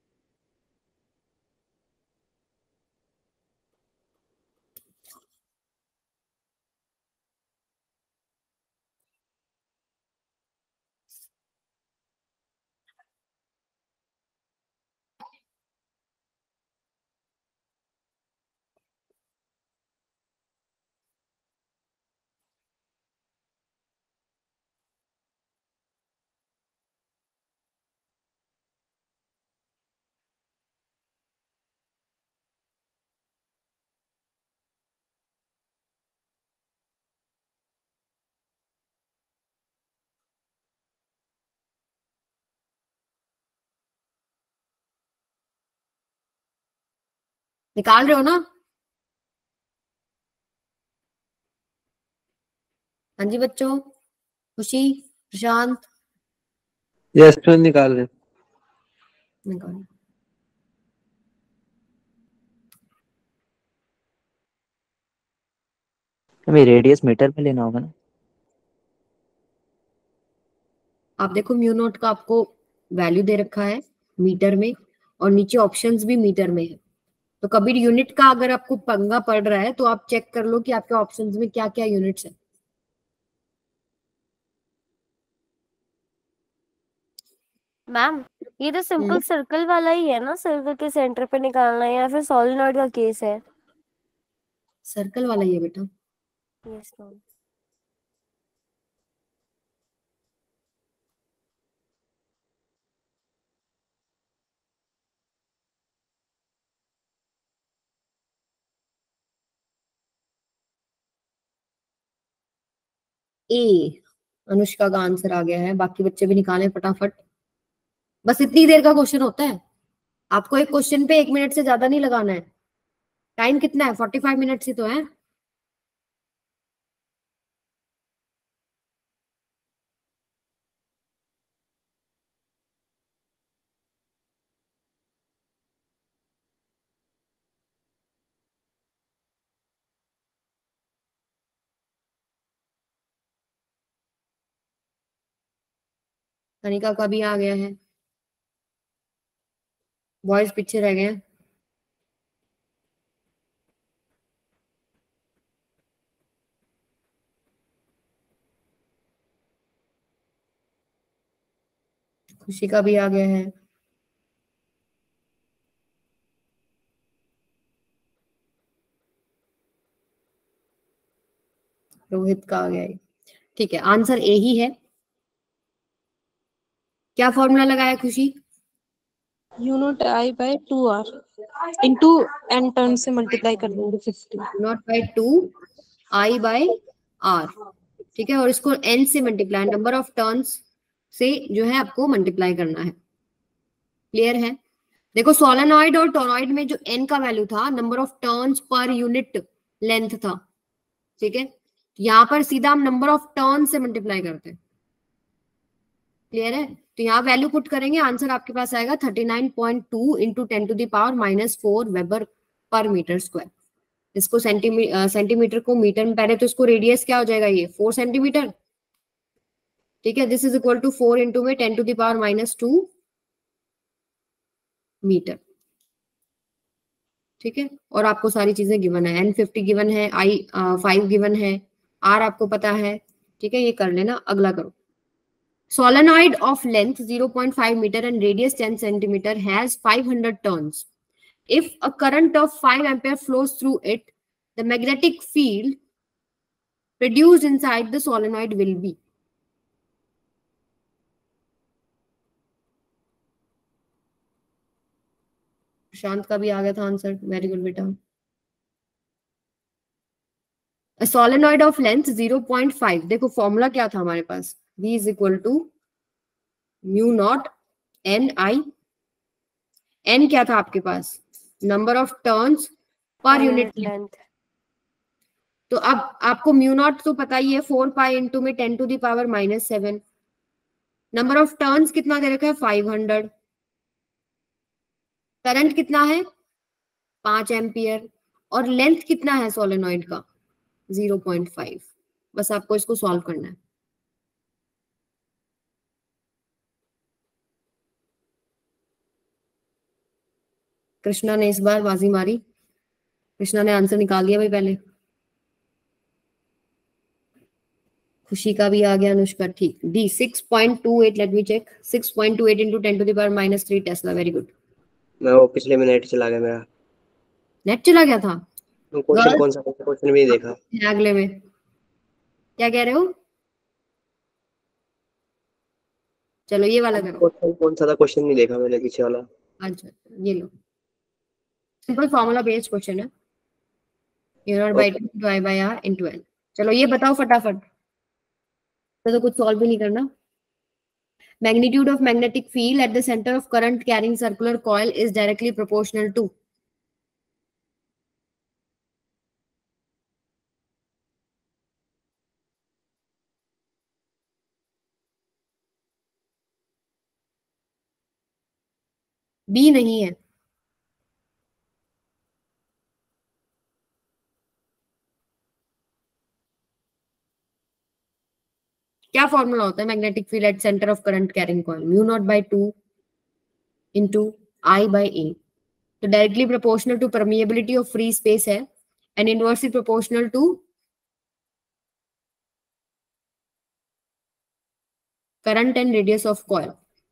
निकाल रहे हो ना? हाँ जी बच्चों, खुशी, प्रशांत, यस मैम निकाल रहे हैं। निकालो। हमें रेडियस मीटर में लेना होगा ना? आप देखो म्यू नोट का आपको वैल्यू दे रखा है मीटर में, और नीचे ऑप्शंस भी मीटर में है, तो कभी यूनिट का अगर आपको पंगा पड़ रहा है तो आप चेक कर लो कि आपके ऑप्शंस में क्या क्या यूनिट्स है। मैम ये तो सिंपल सर्कल वाला ही है ना, सर्कल के सेंटर पे निकालना है, या फिर सॉलिनॉइड का केस है? सर्कल वाला ही है बेटा। Yes ma'am. ए अनुष्का का आंसर आ गया है, बाकी बच्चे भी निकालें फटाफट। बस इतनी देर का क्वेश्चन होता है। आपको एक क्वेश्चन पे एक मिनट से ज्यादा नहीं लगाना है। टाइम कितना है? फोर्टी फाइव मिनट्स ही तो है। कनिका का भी आ गया है। बॉयज पीछे रह गए हैं। खुशी का भी आ गया है। रोहित का आ गया है। ठीक है, आंसर ए ही है। क्या फॉर्मूला लगाया Khushi? Mu naught I by two R into N turn से मल्टीप्लाई कर देंगे fifty. Naught by two I by R, ठीक है, और इसको एन से मल्टीप्लाई, नंबर ऑफ टर्न्स से जो है आपको मल्टीप्लाई करना है। क्लियर है? देखो सोलेनॉइड और टोरॉइड में जो एन का वैल्यू था number of turns per unit length था, ठीक है, यहाँ पर सीधा हम नंबर ऑफ टर्न से मल्टीप्लाई करते हैं। क्लियर है? तो यहाँ वैल्यू पुट करेंगे, आंसर आपके पास आएगा thirty nine point two into ten to the power minus four weber per metre square. इसको सेंटीमीटर सेंटीमीटर को मीटर में, पहले तो इसको रेडियस क्या हो जाएगा, ये फोर सेंटीमीटर, ठीक है। This is equal to four into में ten to the power minus two metre, ठीक है। और आपको सारी चीजें गिवन है, एन फिफ्टी गिवन है, आई फाइव गिवन है, आर आपको पता है, ठीक है। ये कर लेना, अगला करो। Solenoid of length zero point five meter and radius ten centimeter has five hundred turns. If a current of five ampere flows through it, the magnetic field produced inside the solenoid will be. शांत का भी आ गया था answer, very good बेटा। A solenoid of length zero point five, देखो formula क्या था हमारे पास, V is equal to mu naught N I, N क्या था आपके पास, number of turns per unit length. तो अब आपको म्यू नॉट तो पता ही है, फोर पाई इंटू में ten to the power minus seven, number of turns कितना दे रखा है, फाइव हंड्रेड, करंट कितना है, पांच एम्पियर, और लेंथ कितना है सोलेनॉइड का, जीरो पॉइंट फाइव। बस आपको इसको सॉल्व करना है। कृष्णा ने इस बार बाजी मारी, कृष्णा ने आंसर निकाल दिया भाई पहले। खुशी का भी आ गया, अनुष्का ठीक, D six point two eight, let me check, six point two eight into ten to the power minus three tesla, very good. मैं वो पिछले में नेट चला गया मेरा। नेट चला गया था? क्वेश्चन कौन सा क्वेश्चन भी नहीं देखा अगले में क्या कह रहे हो? चलो ये वाला करो। क्वेश्चन कौन सा था, क्वेश्चन नहीं देखा मैंने पीछे वाला। अच्छा ये लो, सिंपल फॉर्मूला बेस्ड क्वेश्चन है, mu naught by two into I by are into N. चलो ये बताओ फटाफट, तो, तो कुछ सॉल्व भी नहीं करना। Magnitude of magnetic field at the centre of current carrying circular coil is directly proportional to. B नहीं है, क्या फॉर्मूला होता है magnetic field at centre of current carrying coil, mu not by two into I by A. तो directly proportional to permeability of free space है and inversely proportional to current and radius of coil.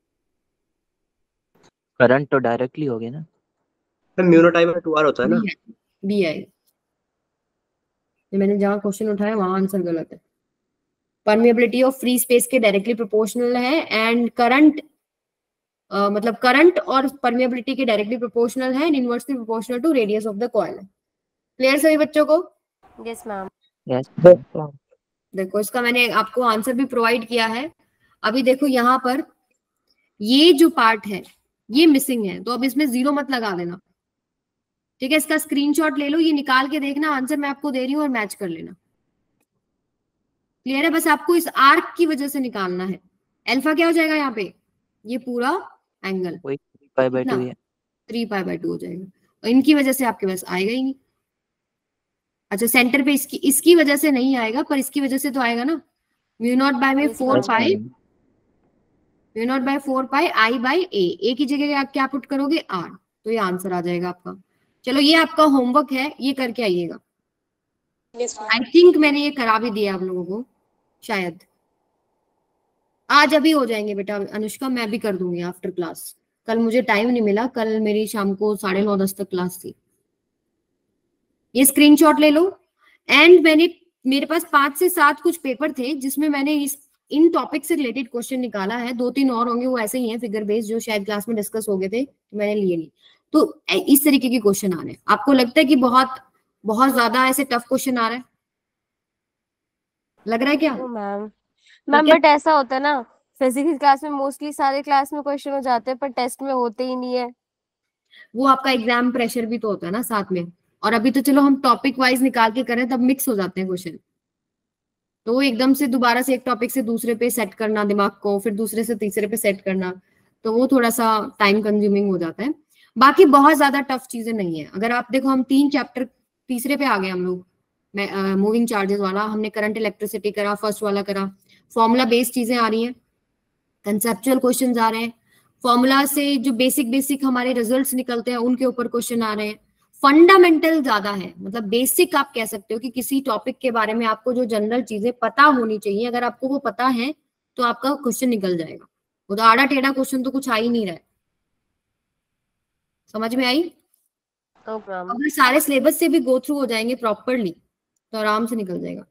Current तो directly हो गया ना, mu not I by two R होता है ना। B I, मैंने जहां क्वेश्चन उठाया वहां आंसर गलत है। परमिएबिलिटी ऑफ फ्री स्पेस के डायरेक्टली प्रोपोर्शनल है एंड करंट Uh, मतलब करंट और परमिएबिलिटी के डायरेक्टली प्रोपोर्शनल है and inversely proportional to radius of the coil. Clear सभी बच्चों को? Yes ma'am. यस देखो इसका मैंने आपको आंसर भी प्रोवाइड किया है। अभी देखो यहाँ पर ये जो पार्ट है ये मिसिंग है, तो अब इसमें जीरो मत लगा देना, ठीक है। इसका स्क्रीनशॉट ले लो, ये निकाल के देखना, आंसर मैं आपको दे रही हूँ और मैच कर लेना। क्लियर है? बस आपको इस आर्क की वजह से निकालना है। अल्फा क्या हो जाएगा यहाँ पे, ये पूरा एंगल वही पाई बाय टू है, थ्री पाई बाय टू हो जाएगा, और इनकी वजह से आपके पास आएगा ही नहीं। अच्छा सेंटर पे इसकी इसकी वजह से नहीं आएगा, पर इसकी वजह से तो आएगा ना। म्यू नॉट बाय में four pi mu not by four pi I by A, A की जगह आप क्या पुट करोगे, आर, तो ये आंसर आ जाएगा आपका। चलो ये आपका होमवर्क है, ये करके आइएगा। आई थिंक मैंने ये करा भी दिया आप लोगों को, शायद आज अभी हो जाएंगे बेटा अनुष्का, मैं भी कर दूंगी आफ्टर क्लास। कल मुझे टाइम नहीं मिला, कल मेरी शाम को साढ़े नौ दस तक क्लास थी। ये स्क्रीनशॉट ले लो। एंड मैंने मेरे पास पांच से सात कुछ पेपर थे जिसमें मैंने इस इन टॉपिक से रिलेटेड क्वेश्चन निकाला है, दो तीन और होंगे वो ऐसे ही हैं फिगर बेस्ड जो शायद क्लास में डिस्कस हो गए थे, तो मैंने लिए नहीं। तो इस तरीके के क्वेश्चन आ रहे हैं। आपको लगता है कि बहुत बहुत ज्यादा ऐसे टफ क्वेश्चन आ रहा है, लग रहा है क्या मैम? मैम बट ऐसा होता है ना, फिजिक्स क्लास में मोस्टली सारे क्लास में क्वेश्चन हो जाते हैं पर टेस्ट में होते ही नहीं है। वो आपका एग्जाम प्रेशर भी तो होता है ना साथ में, और अभी तो चलो हम टॉपिक वाइज निकाल के करें तब मिक्स हो जाते हैं क्वेश्चन, तो वो एकदम से दोबारा से एक टॉपिक से दूसरे पे सेट करना दिमाग को, फिर दूसरे से तीसरे पे सेट करना, तो वो थोड़ा सा टाइम कंज्यूमिंग हो जाता है। बाकी बहुत ज्यादा टफ चीजें नहीं है। अगर आप देखो हम तीन चैप्टर तीसरे पे आ गए हम लोग, मूविंग चार्जेस वाला हमने, करंट इलेक्ट्रिसिटी करा, फर्स्ट वाला करा, फॉर्मूला बेस्ड चीजें आ रही हैं, कंसेप्चुअल क्वेश्चंस आ रहे हैं, फॉर्मूला से जो बेसिक बेसिक हमारे रिजल्ट्स निकलते हैं उनके ऊपर क्वेश्चन आ रहे हैं। फंडामेंटल ज्यादा है, मतलब बेसिक आप कह सकते हो कि किसी टॉपिक के बारे में आपको जो जनरल चीजें पता होनी चाहिए, अगर आपको वो पता है तो आपका क्वेश्चन निकल जाएगा। वो तो आड़ा टेढ़ा क्वेश्चन तो कुछ आ ही नहीं रहा है। समझ में आई? तो अगर सारे सिलेबस से भी गो थ्रू हो जाएंगे प्रॉपरली तो आराम से निकल जाएगा।